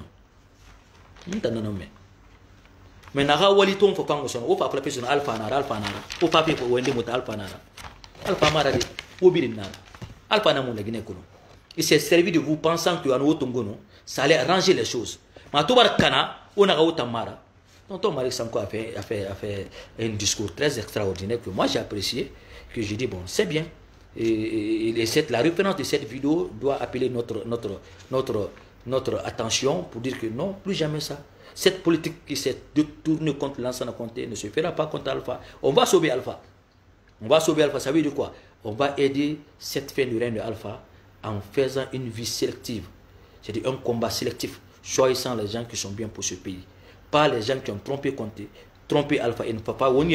Mais Nara Waliton faut pas qu'on soit. Ou pas frapper sur Alpha Nara. Ou pas faire pour Wende Mouta Alpha Nara. Alpha Maradi. Ou Birin Nara. Alpha Namou la Guinée Kono. Il s'est servi de vous pensant que ça allait arranger les choses. Mais tout le Kana, on a Tamara. Tonton Malik Sanko a fait un discours très extraordinaire que moi j'ai apprécié, que j'ai dit, bon, c'est bien. Et la référence de cette vidéo doit appeler notre attention pour dire que non, plus jamais ça. Cette politique qui s'est détournée contre l'ensemble Conté ne se fera pas contre Alpha. On va sauver Alpha. On va sauver Alpha. Ça veut dire quoi? On va aider cette fin du règne de Alpha en faisant une vie sélective. C'est-à-dire un combat sélectif, choisissant les gens qui sont bien pour ce pays. Pas les gens qui ont trompé Conté, trompé Alpha. Il ne faut pas non,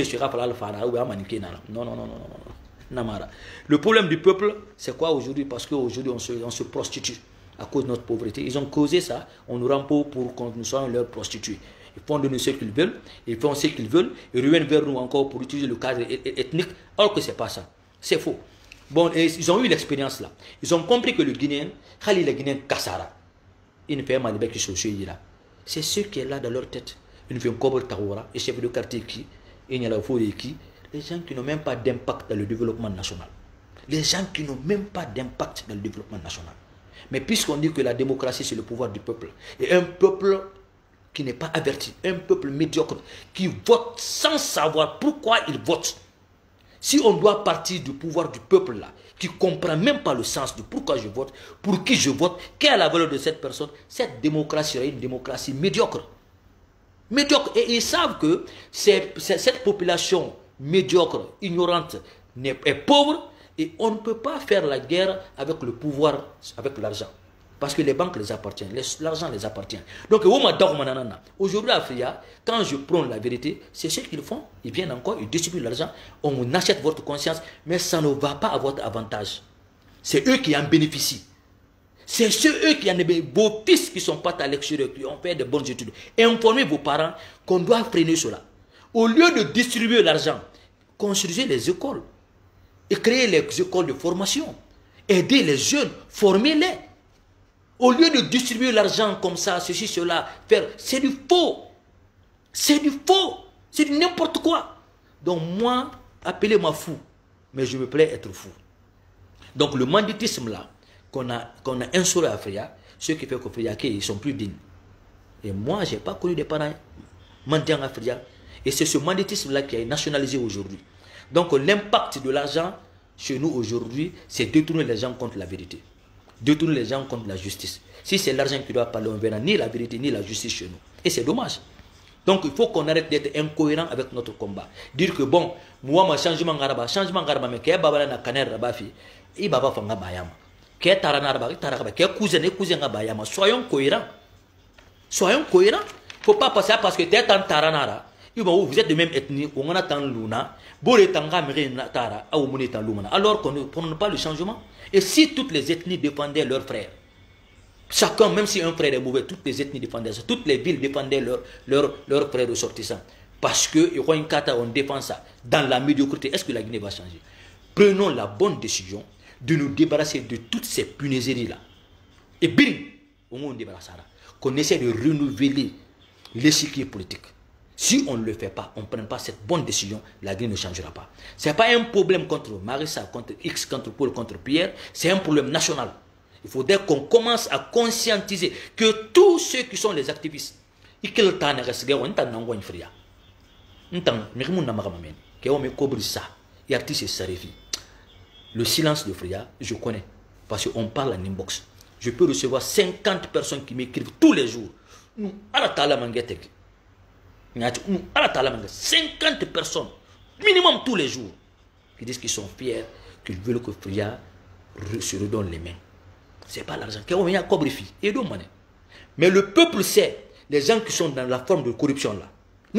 non, non, non, non. Namara. Le problème du peuple, c'est quoi aujourd'hui? Parce qu'aujourd'hui, on se prostitue à cause de notre pauvreté. Ils ont causé ça, on nous rend pauvres pour que nous soyons leurs prostituées. Ils font de nous ce qu'ils veulent, ils font ce qu'ils veulent, ils reviennent vers nous encore pour utiliser le cadre ethnique, alors que ce n'est pas ça. C'est faux. Bon, et ils ont eu l'expérience là. Ils ont compris que le Guinéen, Khalil le Guinéen Kassara, il ne fait pas mal de qui sont là. C'est ce qui est là dans leur tête. Ils ne font qu'Obre Tawara, et chef de quartier qui, il y a la folie qui. Les gens qui n'ont même pas d'impact dans le développement national. Les gens qui n'ont même pas d'impact dans le développement national. Mais puisqu'on dit que la démocratie, c'est le pouvoir du peuple, et un peuple qui n'est pas averti, un peuple médiocre, qui vote sans savoir pourquoi il vote. Si on doit partir du pouvoir du peuple là, qui ne comprend même pas le sens de pourquoi je vote, pour qui je vote, quelle est la valeur de cette personne, cette démocratie serait une démocratie médiocre. Médiocre. Et ils savent que cette population médiocre, ignorante, est pauvre, et on ne peut pas faire la guerre avec le pouvoir, avec l'argent. Parce que les banques les appartiennent, l'argent les appartient. Donc, aujourd'hui à Afrika, quand je prends la vérité, c'est ce qu'ils font. Ils viennent encore, ils distribuent l'argent, on achète votre conscience, mais ça ne va pas à votre avantage. C'est eux qui en bénéficient. C'est eux qui en bénéficient. Vos fils qui ne sont pas à l'extérieur, qui ont fait de bonnes études. Informez vos parents qu'on doit freiner cela. Au lieu de distribuer l'argent, construisez les écoles et créez les écoles de formation. Aidez les jeunes, formez-les. Au lieu de distribuer l'argent comme ça, ceci, cela, faire, c'est du faux. C'est du faux. C'est du n'importe quoi. Donc moi, appelez-moi fou, mais je me plais être fou. Donc le banditisme là, qu'on a instauré à Afrika, ce qui fait qu'au Afrika, ils ne sont plus dignes. Et moi, je n'ai pas connu des parents mendiants en Afrika. Et c'est ce banditisme-là qui est nationalisé aujourd'hui. Donc l'impact de l'argent chez nous aujourd'hui, c'est détourner les gens contre la vérité. Détourner les gens contre la justice. Si c'est l'argent qui doit parler, on ne verra ni la vérité ni la justice chez nous. Et c'est dommage. Donc il faut qu'on arrête d'être incohérent avec notre combat. Dire que bon, moi, ma changement garaba, mais qu'il y a baba na kaner rabafi, il baba fanga bayama. Qu'il y a tarana rabafi, qu'il y a cousin bayama. Soyons cohérents. Soyons cohérents. Il ne faut pas passer parce que tu es en taranara. Vous êtes de même ethnie, on a tant luna, alors qu'on ne prend pas le changement. Et si toutes les ethnies défendaient leurs frères, chacun, même si un frère est mauvais, toutes les ethnies défendaient ça, toutes les villes défendaient leurs frères ressortissants. Parce que on défend ça dans la médiocrité. Est-ce que la Guinée va changer? Prenons la bonne décision de nous débarrasser de toutes ces punaiseries-là. Et bim, on débarrassera. Qu'on essaie de renouveler l'échiquier politique. Si on ne le fait pas, on ne prend pas cette bonne décision, la Guinée ne changera pas. Ce n'est pas un problème contre Marissa, contre X, contre Paul, contre Pierre, c'est un problème national. Il faudrait qu'on commence à conscientiser que tous ceux qui sont les activistes, le silence de Fria, je connais, parce qu'on parle en inbox. Je peux recevoir 50 personnes qui m'écrivent tous les jours. Nous, à la tala mangetek. 50 personnes, minimum tous les jours, qui disent qu'ils sont fiers, qu'ils veulent que Fria se redonne les mains. Ce n'est pas l'argent. Mais le peuple sait, les gens qui sont dans la forme de corruption là.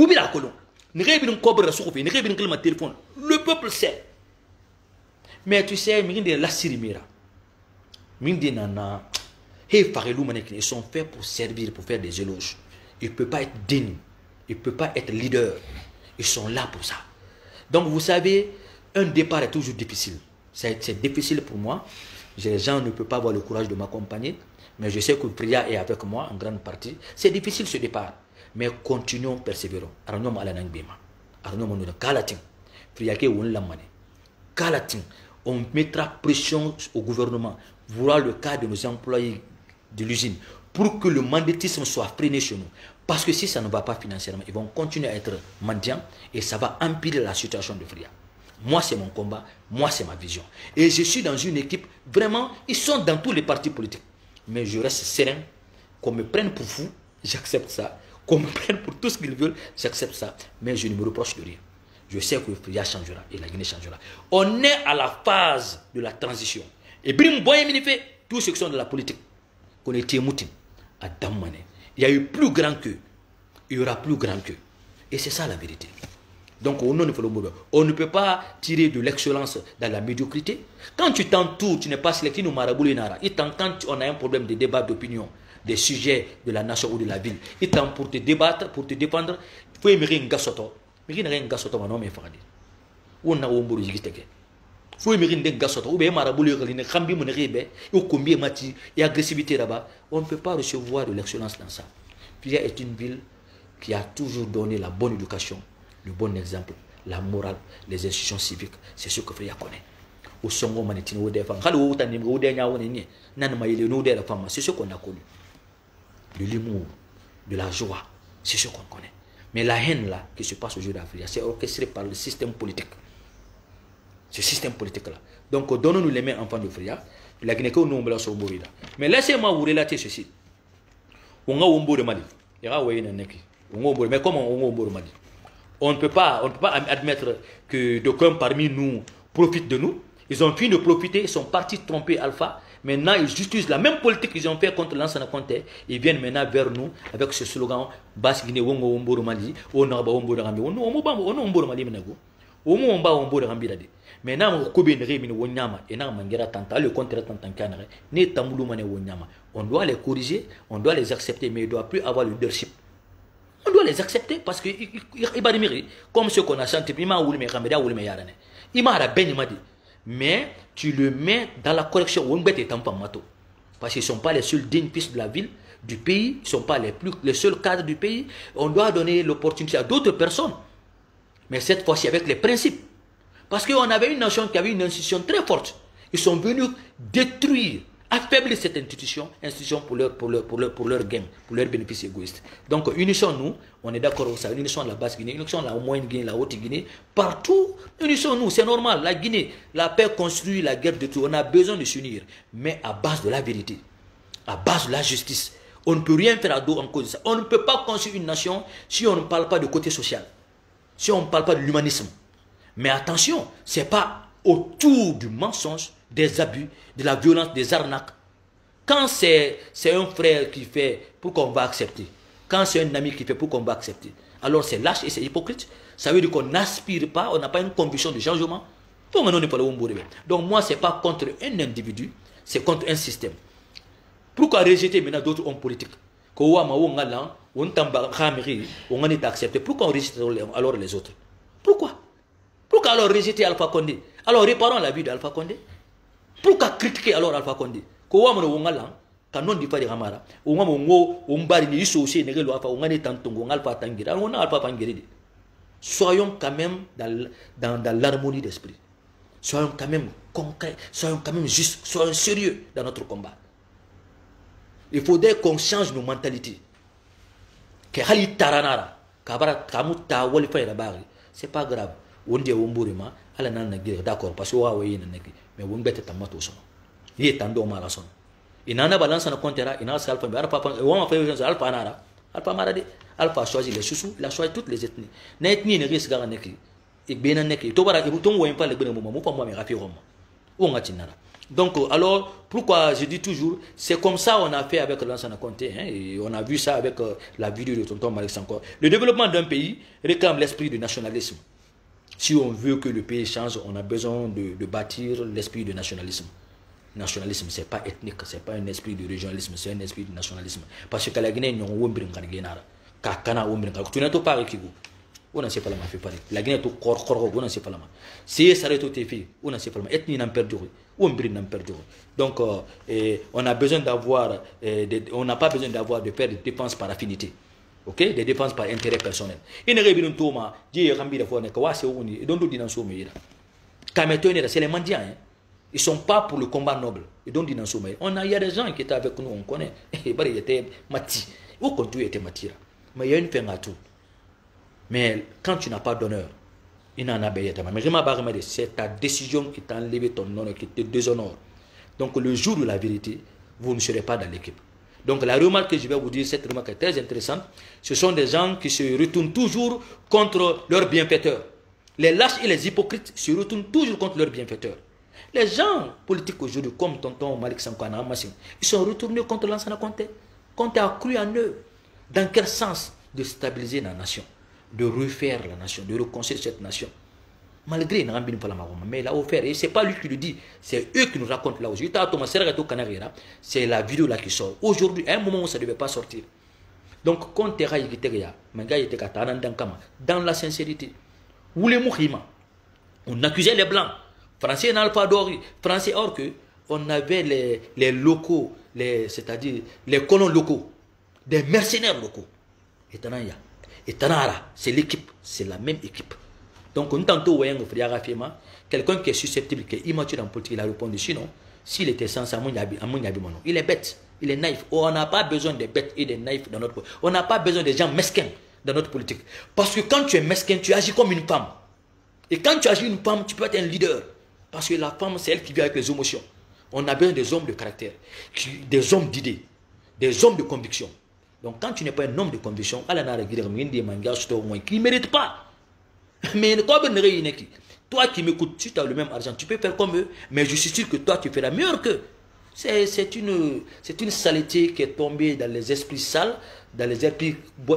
Le peuple sait. Mais tu sais, ils sont faits pour servir, pour faire des éloges. Ils ne peuvent pas être dignes. Ils ne peuvent pas être leaders. Ils sont là pour ça. Donc vous savez, un départ est toujours difficile. C'est difficile pour moi. Les gens ne peuvent pas avoir le courage de m'accompagner. Mais je sais que Priya est avec moi en grande partie. C'est difficile ce départ. Mais continuons, persévérons. On mettra pression au gouvernement. voir le cas de nos employés de l'usine pour que le banditisme soit freiné chez nous. Parce que si ça ne va pas financièrement, ils vont continuer à être mendiants et ça va empirer la situation de Fria. Moi, c'est mon combat, moi, c'est ma vision. Et je suis dans une équipe, vraiment, ils sont dans tous les partis politiques. Mais je reste serein, qu'on me prenne pour fou, j'accepte ça. Qu'on me prenne pour tout ce qu'ils veulent, j'accepte ça. Mais je ne me reproche de rien. Je sais que Fria changera et la Guinée changera. On est à la phase de la transition. Et Brim Boye fait tous ceux qui sont de la politique, qu'on était moutin à Damane. Il y a eu plus grand qu'eux. Il y aura plus grand qu'eux. Et c'est ça la vérité. Donc, on ne peut pas tirer de l'excellence dans la médiocrité. Quand tu t'entoures, tu n'es pas sélectif au Maraboulé Nara. Quand on a un problème de débat d'opinion, des sujets de la nation ou de la ville, il tente pour te débattre, pour te défendre, il faut aimer un gasoto. Mais un gasoto, non, mais Faradi. On a un bon jigiteke. Il faut aimer un gasoto. Ou bien Maraboulé, il y a un combien de mati et agressivité là-bas. On ne peut pas recevoir de l'excellence dans ça. Fria est une ville qui a toujours donné la bonne éducation, le bon exemple, la morale, les institutions civiques. C'est ce que Fria connaît. C'est ce qu'on a connu. De l'humour, de la joie, c'est ce qu'on connaît. Mais la haine là qui se passe aujourd'hui à Fria, c'est orchestré par le système politique. Ce système politique-là. Donc, donnons-nous les mains enfants de Fria. Mais laissez-moi vous relater ceci. On a Wombo de Mali. Mais comment on a Wombo de Mali? On ne peut pas admettre que d'aucuns parmi nous profitent de nous. Ils ont fini de profiter, ils sont partis tromper Alpha. Maintenant, ils utilisent la même politique qu'ils ont fait contre Lansana Conte. Ils viennent maintenant vers nous avec ce slogan Basse Guinée, Wongo Wombo de Mali, Onaba Wombo de Rambi. On a Wombo de Mali, Wombo de Rambi. Maintenant, on doit les corriger, on doit les accepter, mais il ne doit plus avoir le leadership. On doit les accepter parce que, comme ce qu'on a chanté, mais tu le mets dans la correction. Parce qu'ils ne sont pas les seuls dignes fils de la ville, du pays, ils ne sont pas les seuls cadres du pays. On doit donner l'opportunité à d'autres personnes, mais cette fois-ci avec les principes. Parce qu'on avait une nation qui avait une institution très forte. Ils sont venus détruire, affaiblir cette institution pour leur gain, pour leur bénéfice égoïste. Donc, unissons-nous, on est d'accord avec ça, unissons la basse Guinée, unissons la moyenne Guinée, la haute Guinée, partout, unissons-nous, c'est normal. La Guinée, la paix construit, la guerre détruit, on a besoin de s'unir, mais à base de la vérité, à base de la justice. On ne peut rien faire à dos en cause de ça. On ne peut pas construire une nation si on ne parle pas de côté social, si on ne parle pas de l'humanisme. Mais attention, ce n'est pas autour du mensonge, des abus, de la violence, des arnaques. Quand c'est un frère qui fait, pourquoi on va accepter? Quand c'est un ami qui fait, pourquoi on va accepter? Alors c'est lâche et c'est hypocrite. Ça veut dire qu'on n'aspire pas, on n'a pas une conviction de changement. Donc moi, ce n'est pas contre un individu, c'est contre un système. Pourquoi rejeter maintenant d'autres hommes politiques? Pourquoi on rejette alors les autres? Pourquoi? Pourquoi alors rejeter Alpha Condé? Alors réparons la vie d'Alpha Condé. Pourquoi critiquer alors Alpha Condé? Soyons quand même dans l'harmonie d'esprit. Soyons quand même concrets, soyons quand même justes, soyons sérieux dans notre combat. Il faudrait qu'on change nos mentalités. C'est pas grave. D'accord, parce que mais on bête tamato son. Il est tando malason. Il n'en a balance en comptera, il n'a pas Alpha choisi les chouchous, il a choisi toutes les ethnies. N'ethnie ne risque à neki. Et bien neki. Tobara et bouton ou un pas le bon moment, pour moi, mais raffirons. Donc, alors, pourquoi je dis toujours, c'est comme ça on a fait avec Lansana Conte, et on a vu ça avec la vidéo de Tonton Malik Sankor. Le développement d'un pays réclame l'esprit du nationalisme. Si on veut que le pays change, on a besoin de bâtir l'esprit du nationalisme. Nationalisme, ce n'est pas ethnique, ce n'est pas un esprit de régionalisme, c'est un esprit de nationalisme. Parce que la Guinée, on a sait pas la fait parler. La Guinée est au corps, on a sait pas la si ça arrête au TFI, on a sait pas la ethnie n'a perdu, on n'a perdu. Donc, on a besoin d'avoir, on n'a pas besoin d'avoir de faire des dépenses par affinité. Ok, des dépenses par intérêt personnel. Il ne révèle pas, Dieu a rempli la foi, c'est les mendiants. Ils ne sont pas pour le combat noble. Et donc, il y a des gens qui étaient avec nous, on connaît. Il était Mati. Où quand tu étais Mati? Mais il y a une fin à tout. Mais quand tu n'as pas d'honneur, il n'en a pas. Mais c'est ta décision qui t'a enlevé ton honneur, qui te déshonore. Donc, le jour de la vérité, vous ne serez pas dans l'équipe. Donc, la remarque que je vais vous dire, cette remarque est très intéressante. Ce sont des gens qui se retournent toujours contre leurs bienfaiteurs. Les lâches et les hypocrites se retournent toujours contre leurs bienfaiteurs. Les gens politiques aujourd'hui, comme Tonton Malik Sankwana, ils sont retournés contre l'ancien Conté. Conté a cru en eux. Dans quel sens? De stabiliser la nation, de refaire la nation, de reconstruire cette nation. Malgré mais il a offert, et ce n'est pas lui qui le dit, c'est eux qui nous racontent là aujourd'hui. C'est la vidéo là qui sort. Aujourd'hui, à un moment où ça ne devait pas sortir. Donc, quand tu dans la sincérité, on accusait les Blancs, Français n'alpha d'or, Français or que on avait les locaux, c'est-à-dire les colons locaux, des mercenaires locaux. Et Tanara, c'est l'équipe, c'est la même équipe. Donc, on tantôt quelqu'un qui est susceptible, qui est immature en politique, il a répondu sinon, s'il était sans il est bête, il est naïf. Oh, on n'a pas besoin des bêtes et des naïfs dans notre politique. On n'a pas besoin des gens mesquins dans notre politique. Parce que quand tu es mesquin, tu agis comme une femme. Et quand tu agis une femme, tu peux être un leader. Parce que la femme, c'est elle qui vit avec les émotions. On a besoin des hommes de caractère, des hommes d'idées, des hommes de conviction. Donc, quand tu n'es pas un homme de conviction, qui ne mérite pas. Mais toi qui m'écoutes, si tu as le même argent, tu peux faire comme eux, mais je suis sûr que toi, tu feras mieux qu'eux. C'est une saleté qui est tombée dans les esprits sales, dans les esprits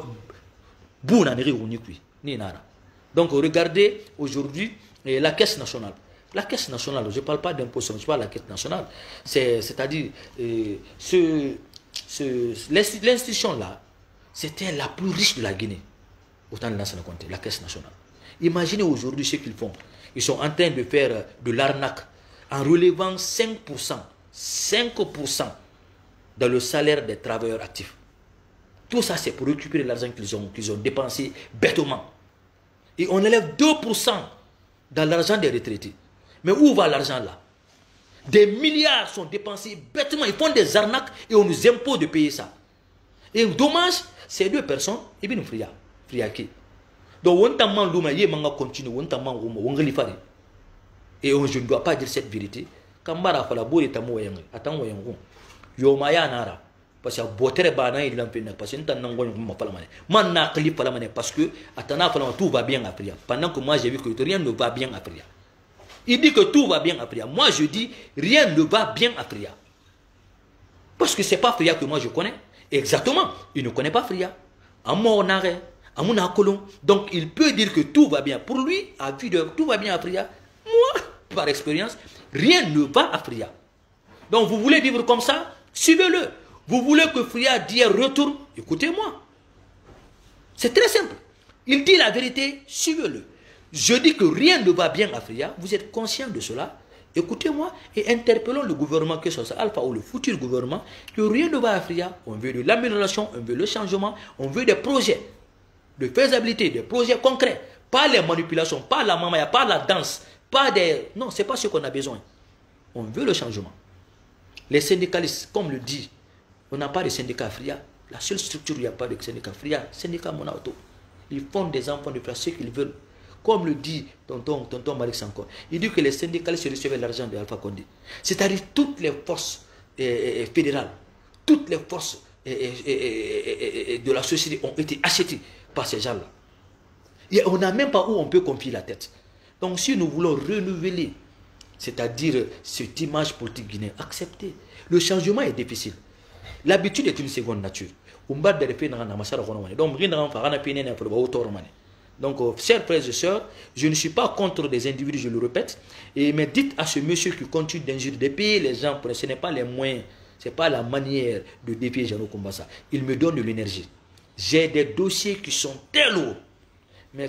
donc regardez aujourd'hui la caisse nationale. La caisse nationale, je ne parle pas d'impôt, je parle de la caisse nationale. C'est-à-dire, l'institution là, c'était la plus riche de la Guinée, autant de l'ancien Conté, la caisse nationale. Imaginez aujourd'hui ce qu'ils font. Ils sont en train de faire de l'arnaque en relevant 5% dans le salaire des travailleurs actifs. Tout ça, c'est pour récupérer l'argent qu'ils ont dépensé bêtement. Et on élève 2% dans l'argent des retraités. Mais où va l'argent là? Des milliards sont dépensés bêtement. Ils font des arnaques et on nous impose de payer ça. Et dommage, ces deux personnes, et bien nous friaki. Donc, on continue, et je ne dois pas dire cette vérité. Kambara fala bori tamu wayang, atang wayang. Yo maya nara. Parce que botere bana il lampe parce que n'tan nango ma fala mané. Man na kali fala mané parce que atana fala tout va bien après. Pendant que moi j'ai vu que rien ne va bien après. Il dit que tout va bien après. Moi je dis rien ne va bien après. Parce que c'est pas Fria que moi je connais. Exactement, il ne connaît pas Fria. À mon arrêt, à mon acolon. Donc il peut dire que tout va bien. Pour lui, à vue de tout va bien à Fria. Moi, par expérience, rien ne va à Fria. Donc vous voulez vivre comme ça? Suivez-le. Vous voulez que Fria d'hier retourne? Écoutez-moi. C'est très simple. Il dit la vérité, suivez-le. Je dis que rien ne va bien à Fria. Vous êtes conscient de cela? Écoutez-moi et interpellons le gouvernement, que ce soit Alpha ou le futur gouvernement, que rien ne va à Fria. On veut de l'amélioration, on veut le changement, on veut des projets de faisabilité, des projets concrets. Pas les manipulations, pas la mamaya, pas la danse, pas des... Non, ce n'est pas ce qu'on a besoin. On veut le changement. Les syndicalistes, comme le dit, on n'a pas de syndicat Fria. La seule structure où il n'y a pas de syndicat Fria, syndicat Monauto. Ils font des enfants de faire ce qu'ils veulent. Comme le dit tonton Malik Sanko, il dit que les syndicalistes recevaient l'argent de Alpha Condé. C'est-à-dire toutes les forces fédérales, toutes les forces de la société ont été achetées par ces gens-là. Et on n'a même pas où on peut confier la tête. Donc si nous voulons renouveler, c'est-à-dire cette image politique guinéenne, acceptez. Le changement est difficile. L'habitude est une seconde nature. Donc, chers frères et sœurs, je ne suis pas contre des individus, je le répète, mais dites à ce monsieur qui continue d'injurer des pays, les gens, ce n'est pas les moyens, ce n'est pas la manière de défier Jano Kumbasa. Il me donne de l'énergie. J'ai des dossiers qui sont très lourds. Mais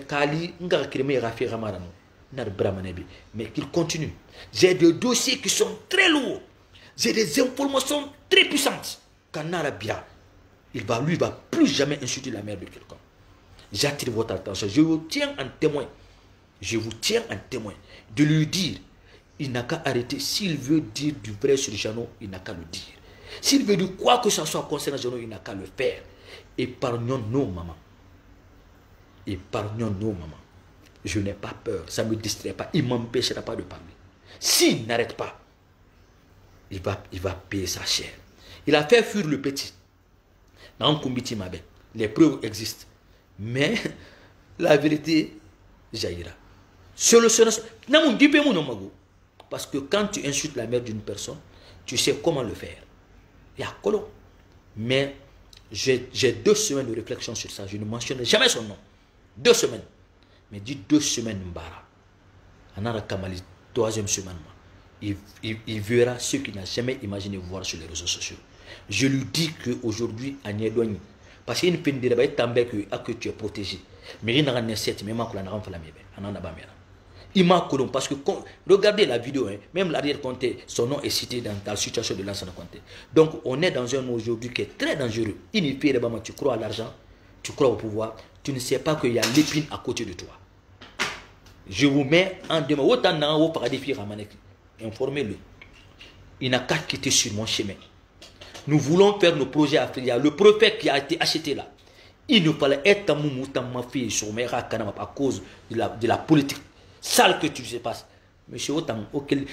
mais qu'il continue. J'ai des dossiers qui sont très lourds. J'ai des informations très puissantes. Il va plus jamais insulter la mère de quelqu'un. J'attire votre attention. Je vous tiens en témoin. Je vous tiens en témoin de lui dire il n'a qu'à arrêter. S'il veut dire du vrai sur Jeannot, il n'a qu'à le dire. S'il veut dire quoi que ce soit concernant Jeannot, il n'a qu'à le faire. Épargnons-nous, maman. Épargnons-nous, maman. Je n'ai pas peur, ça ne me distrait pas, il ne m'empêchera pas de parler. S'il n'arrête pas, il va payer sa chair. Il a fait fuir le petit. Les preuves existent. Mais la vérité jaillira. Parce que quand tu insultes la mère d'une personne, tu sais comment le faire. Il y a colon. Mais j'ai 2 semaines de réflexion sur ça. Je ne mentionnerai jamais son nom. 2 semaines. Mais dit 2 semaines Mbara. Anara Kamali, 3e semaine. Il verra ce qu'il n'a jamais imaginé voir sur les réseaux sociaux. Je lui dis qu'aujourd'hui, à Niedouani, parce qu'il y a une peine de que tu es protégé. Mais il n'a rien fait, mais il m'a il m'a colon parce que regardez la vidéo, hein, même l'arrière-comté, son nom est cité dans la situation de l'ancien comté. Donc on est dans un monde aujourd'hui qui est très dangereux. Tu crois à l'argent, tu crois au pouvoir, tu ne sais pas qu'il y a l'épine à côté de toi. Je vous mets en demande. Informez-le. Il n'a qu'à quitter sur mon chemin. Nous voulons faire nos projets africains. Le prophète qui a été acheté là, il ne fallait être à cause de la politique sale que tu sais pas. Monsieur Otam,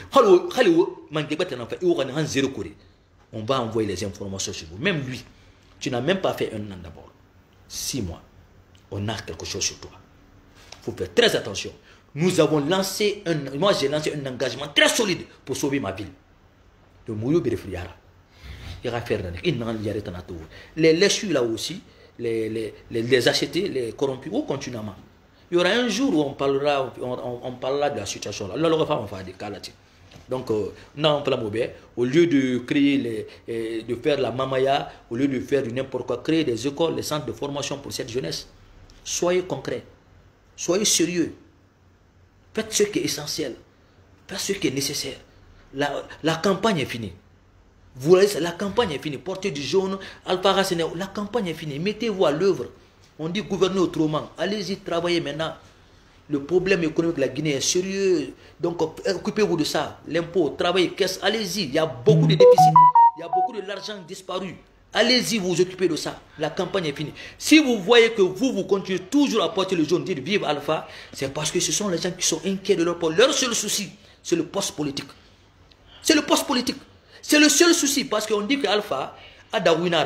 on va envoyer les informations sur vous. Même lui, tu n'as même pas fait 1 an d'abord. 6 mois. On a quelque chose sur toi. Il faut faire très attention. Nous avons lancé moi j'ai lancé un engagement très solide pour sauver ma ville. Le Mouyo Berefriara. Il va faire les lèches là aussi, les acheter, les corrompus, au continuellement. Il y aura un jour où on parlera de la situation là. Donc, au lieu de créer, de faire la mamaya, au lieu de faire n'importe quoi, créer des écoles, des centres de formation pour cette jeunesse. Soyez concrets, soyez sérieux. Faites ce qui est essentiel, faites ce qui est nécessaire. La campagne est finie. Vous voyez, la campagne est finie. Portez du jaune, Alpha Racine, la campagne est finie. Mettez-vous à l'œuvre. On dit gouverner autrement. Allez-y, travaillez maintenant. Le problème économique de la Guinée est sérieux. Donc, occupez-vous de ça. L'impôt, travaillez, caisse, allez-y. Il y a beaucoup de déficits. Il y a beaucoup de l'argent disparu. Allez-y, vous occupez de ça. La campagne est finie. Si vous voyez que vous continuez toujours à porter le jaune, dire vive Alpha, c'est parce que ce sont les gens qui sont inquiets de leur poste. Leur seul souci, c'est le poste politique. C'est le poste politique. C'est le seul souci parce qu'on dit que Alpha a dawinara,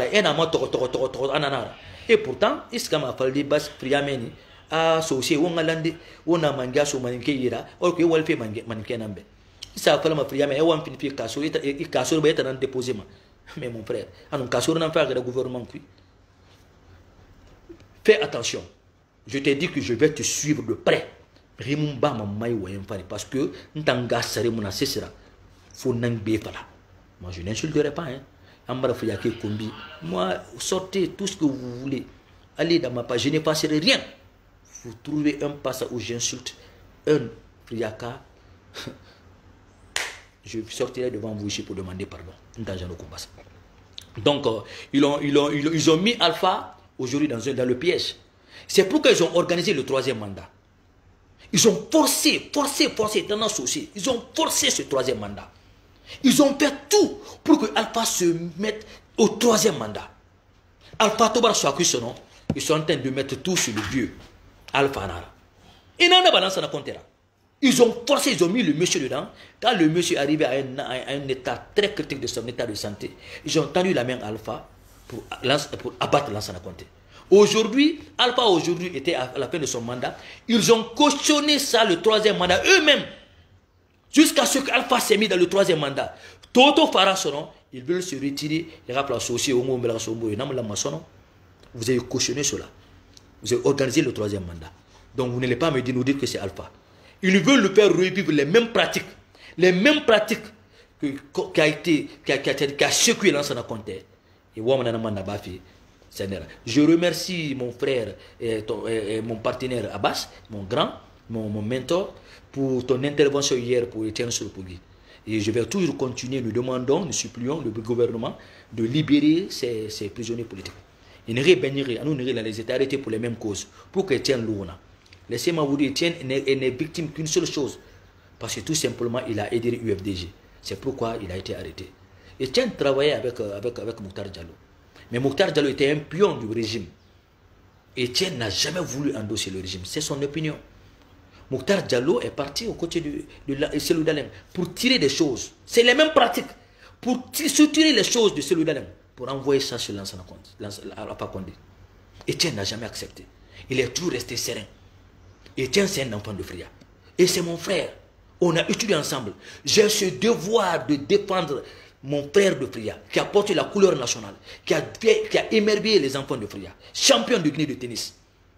et pourtant, il s'est fallu bas priameni a associé on a landé, on a mangé sur manquera, or que on fait manquer nambe. Ça fait ma priameni, on finit casso et casso va être déposé. Mais mon frère, on a casso n'a pas le gouvernement. Fais attention. Je t'ai dit que je vais te suivre de près. Rimumba ma parce que n'tanga sare mon assessera. Faut n'angbe pas là. Moi, je n'insulterai pas. Moi, sortez tout ce que vous voulez. Allez dans ma page. Je n'effacerai rien. Vous trouvez un passage où j'insulte un friaka. Je sortirai devant vous ici pour demander pardon. Donc, ils ont mis Alpha aujourd'hui dans le piège. C'est pourquoi ils ont organisé le 3e mandat. Ils ont forcé dans nos soucis. Ils ont forcé ce 3e mandat. Ils ont fait tout pour que Alpha se mette au 3e mandat. Alpha Tobar soit son nom. Ils sont en train de mettre tout sur le vieux Alpha Nara. Et n'en a pas dans compte. Ils ont forcé, ils ont mis le monsieur dedans. Quand le monsieur est arrivé à un état très critique de son état de santé, ils ont tendu la main à Alpha pour abattre Lansana Conté. Aujourd'hui, Alpha était à la fin de son mandat. Ils ont cautionné ça, le 3e mandat, eux-mêmes. Jusqu'à ce qu'Alpha s'est mis dans le 3e mandat. Toto Farah Sonon, ils veulent se retirer. Vous avez cautionné cela. Vous avez organisé le 3e mandat. Donc vous n'allez pas nous dire que c'est Alpha. Ils veulent le faire revivre les mêmes pratiques. Les mêmes pratiques qui a secoué l'Ansana Conté. Et je remercie mon frère et mon partenaire Abbas, mon grand, mon mentor, pour ton intervention hier pour Etienne Solpogui. Et je vais toujours continuer, nous demandons, nous supplions le gouvernement de libérer ces prisonniers politiques. Il les États arrêtés pour les mêmes causes, pour qu'Etienne Louna. Laissez-moi vous dire, Etienne n'est victime qu'une seule chose, Parce que tout simplement, il a aidé l'UFDG. C'est pourquoi il a été arrêté. Etienne travaillait avec Mokhtar Diallo. Mais Mokhtar Diallo était un pion du régime. Etienne n'a jamais voulu endosser le régime. C'est son opinion. Mokhtar Diallo est parti aux côtés de Cellou Dalein pour tirer des choses. C'est les mêmes pratiques. Pour tirer les choses de Cellou Dalein. Pour envoyer ça sur Lansana Condé. Etienne n'a jamais accepté. Il est toujours resté serein. Etienne, c'est un enfant de Fria. Et c'est mon frère. On a étudié ensemble. J'ai ce devoir de défendre mon frère de Fria, qui a porté la couleur nationale, qui a émerveillé les enfants de Fria, champion de Guinée de tennis.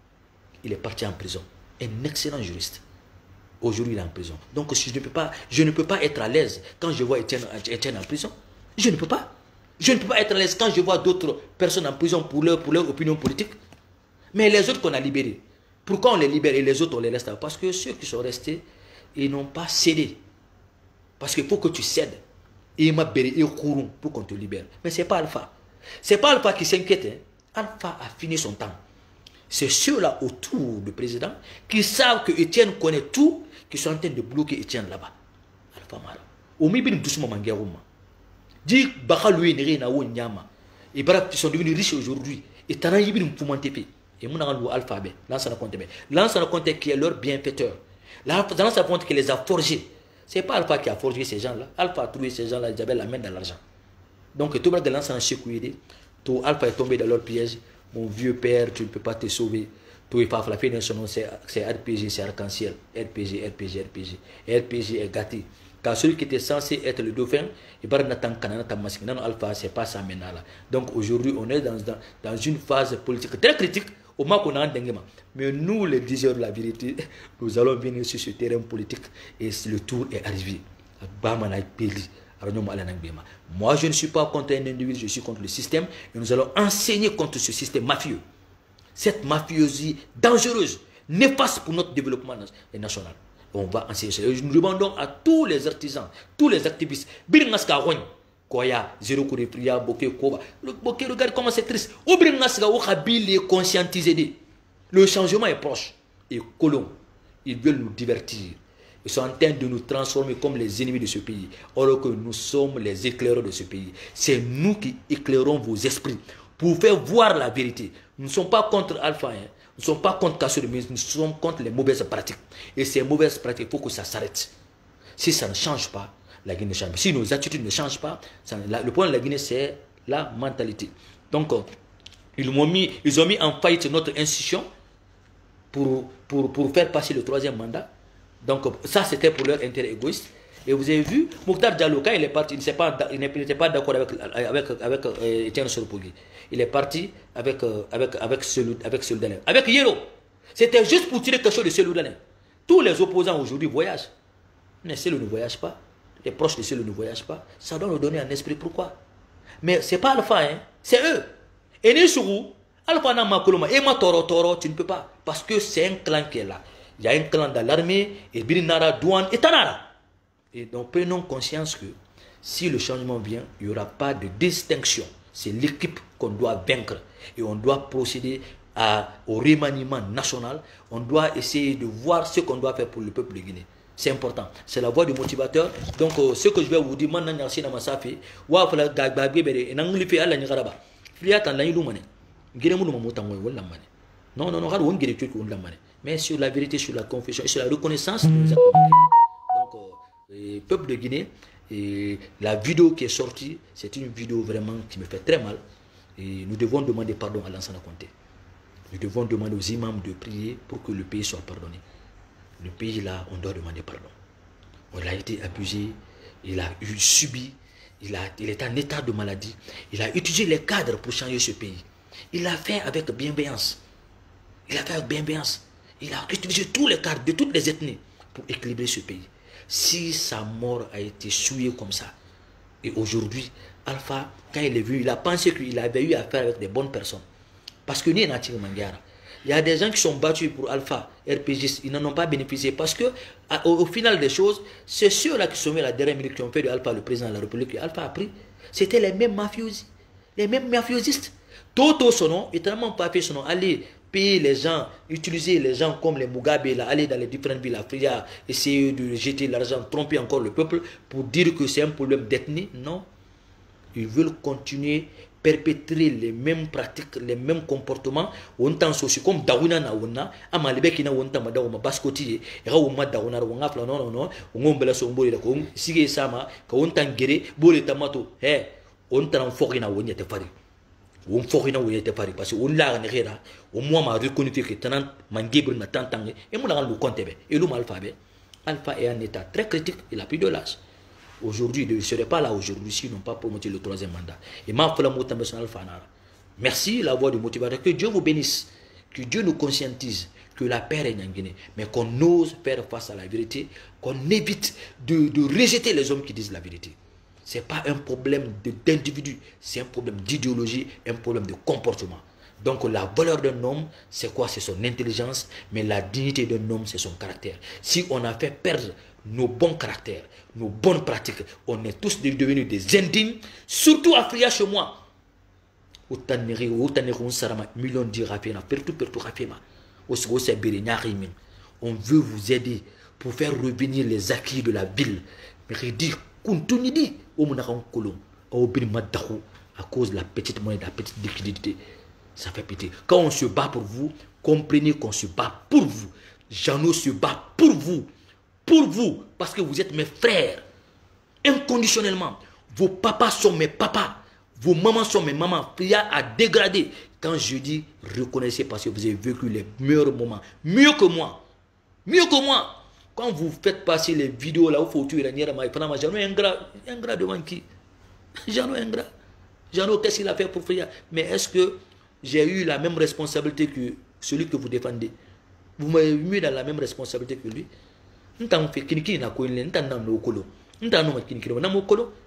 Il est parti en prison. Un excellent juriste. Aujourd'hui, il est en prison. Donc, je ne peux pas être à l'aise quand je vois Etienne en prison. Je ne peux pas. Je ne peux pas être à l'aise quand je vois d'autres personnes en prison pour leur opinion politique. Mais les autres qu'on a libérés, pourquoi on les libère et les autres on les laisse là? Parce que ceux qui sont restés, ils n'ont pas cédé. Parce qu'il faut que tu cèdes. Et m'a béré et courant pour qu'on te libère. Mais ce n'est pas Alpha. Ce n'est pas Alpha qui s'inquiète. Hein. Alpha a fini son temps. C'est ceux-là autour du président qui savent que Etienne connaît tout, qui sont en train de bloquer Etienne là-bas. Alpha Mara. Au milieu de doucement manguerouma. Dis Bakaloui n'est rien à Nyama. Ils sont devenus riches aujourd'hui. Et t'en as eu une poumantepe. Et mon nom alphabet. Lansana Conté. Lansana Conté qui est leur bienfaiteur. Lansana Conté qui les a forgés. Ce n'est pas Alpha qui a forgé ces gens-là. Alpha a trouvé ces gens-là, ils avaient la main dans l'argent. Donc, tout le monde lance un chèque. Alpha est tombé dans leur piège. Mon vieux père, tu ne peux pas te sauver. Tout il faut la fin de son nom, c'est RPG, c'est arc-en-ciel. RPG, RPG, RPG. RPG est gâté. Car celui qui était censé être le dauphin, il va non, Alpha, ce n'est pas ça maintenant. Là. Donc, aujourd'hui, on est dans une phase politique très critique. Au moment qu'on a un dinguement. Mais nous, les diseurs de la vérité, nous allons venir sur ce terrain politique et le tour est arrivé. Moi, je ne suis pas contre un individu, je suis contre le système et nous allons enseigner contre ce système mafieux. Cette mafiosie dangereuse, néfaste pour notre développement national. On va enseigner ça. Nous demandons à tous les artisans, tous les activistes, Koya, zéro Kourifria, Bokeh, Koba. Bokeh, regarde comment c'est triste. Le changement est proche. Et colons, ils veulent nous divertir. Ils sont en train de nous transformer comme les ennemis de ce pays. Alors que nous sommes les éclaireurs de ce pays. C'est nous qui éclairons vos esprits pour faire voir la vérité. Nous ne sommes pas contre Alpha. Hein. Nous ne sommes pas contre Kassou, mais nous sommes contre les mauvaises pratiques. Et ces mauvaises pratiques, il faut que ça s'arrête. Si ça ne change pas, la Guinée change. Si nos attitudes ne changent pas, le point de la Guinée, c'est la mentalité. Donc, ils ont mis en faillite notre institution pour faire passer le 3e mandat. Donc, ça, c'était pour leur intérêt égoïste. Et vous avez vu, Mokhtar Diallo, quand il est parti, il n'était pas d'accord avec Etienne Soropogui. Il est parti avec Cellou Dalein. Avec Yero. C'était juste pour tirer quelque chose de Cellou Dalein. Tous les opposants aujourd'hui voyagent. Mais Cellou ne voyage pas. Les proches de Cellou ne voyagent pas. Ça doit nous donner un esprit. Pourquoi? Mais ce n'est pas Alpha, hein? C'est eux. Et Nissourou, Alpha Nama Koloma, et Toro, tu ne peux pas. Parce que c'est un clan qui est là. Il y a un clan dans l'armée, et Birinara, Douane, et Tanara. Et donc prenons conscience que si le changement vient, il n'y aura pas de distinction. C'est l'équipe qu'on doit vaincre. Et on doit procéder au remaniement national. On doit essayer de voir ce qu'on doit faire pour le peuple de Guinée. C'est important. C'est la voix du motivateur. Donc, ce que je vais vous dire, maintenant, merci à Massafi. Wafala Gagbabe, et Nanglifi à la Nigaraba. Friata la Yulumane. Guinémou Motango, Wallamane. Non, on guérit tout le monde. Mais sur la vérité, sur la confession et sur la reconnaissance de nos actes. Donc, le peuple de Guinée, et la vidéo qui est sortie, c'est une vidéo vraiment qui me fait très mal. Et nous devons demander pardon à Lansana Conté. Nous devons demander aux imams de prier pour que le pays soit pardonné. Le pays là, on doit demander pardon. On a été abusé, il a subi, il est en état de maladie. Il a utilisé les cadres pour changer ce pays. Il l'a fait avec bienveillance. Il a utilisé tous les cadres de toutes les ethnies pour équilibrer ce pays. Si sa mort a été souillée comme ça, et aujourd'hui, Alpha, quand il est venu, il a pensé qu'il avait eu affaire avec des bonnes personnes. Parce que nous, il y a des gens qui sont battus pour Alpha, RPG, ils n'en ont pas bénéficié. Parce que, au final des choses, c'est ceux-là qui sont mis à la dernière minute qui ont fait de Alpha le président de la République, que Alpha a pris. C'était les mêmes mafiosistes. Toto son nom, il n'a tellement pas fait son nom. Allez, payer les gens, utiliser les gens comme les Mugabe, là, aller dans les différentes villes africaines, essayer de jeter l'argent, tromper encore le peuple pour dire que c'est un problème d'ethnie. Non. Ils veulent continuer, perpétrer les mêmes pratiques, les mêmes comportements. On t'en soucie comme Daouna na Wona, Amalibek na Wonta Madaoma Baskoti, et Raouma Daouna, Wangafla, non, non, on bela sombo de Kong, Sige Sama, Kaontan Gere, Bole Tamato, eh, on t'en forina Wonia te Fari. On forina Wonia te Fari, parce qu'on l'a en au moins m'a reconnu que Tenant Mangibre n'a tant et mon le compte, et l'homme alphabet. Alpha est un état très critique, il a plus de l'âge. Aujourd'hui, il ne serait pas là aujourd'hui s'ils n'ont pas promoté le 3e mandat. Et merci, la voix du motivateur. Que Dieu vous bénisse. Que Dieu nous conscientise que la paix règne en Guinée. Mais qu'on ose faire face à la vérité. Qu'on évite de rejeter les hommes qui disent la vérité. Ce n'est pas un problème d'individu. C'est un problème d'idéologie, un problème de comportement. Donc la valeur d'un homme, c'est quoi? C'est son intelligence. Mais la dignité d'un homme, c'est son caractère. Si on a fait perdre nos bons caractères, nos bonnes pratiques, on est tous devenus des indignes, surtout Afrique chez moi. On veut vous aider pour faire revenir les acquis de la ville. Mais à cause de la petite monnaie, de la petite liquidité. Ça fait pitié. Quand on se bat pour vous, comprenez qu'on se bat pour vous. Jeannot se bat pour vous. Pour vous, parce que vous êtes mes frères, inconditionnellement. Vos papas sont mes papas, vos mamans sont mes mamans. Il y a à dégrader. Quand je dis reconnaissez parce que vous avez vécu les meilleurs moments, mieux que moi, mieux que moi. Quand vous faites passer les vidéos là où faut tuer Jeannot ingrat devant qui? Jeannot ingrat. Jeannot, qu'est-ce qu'il a fait pour faire? Mais est-ce que j'ai eu la même responsabilité que celui que vous défendez? Vous m'avez mis dans la même responsabilité que lui? Ntan fait kiniki na ko len ntan na no kolo ntan no ma kiniki na mo kolo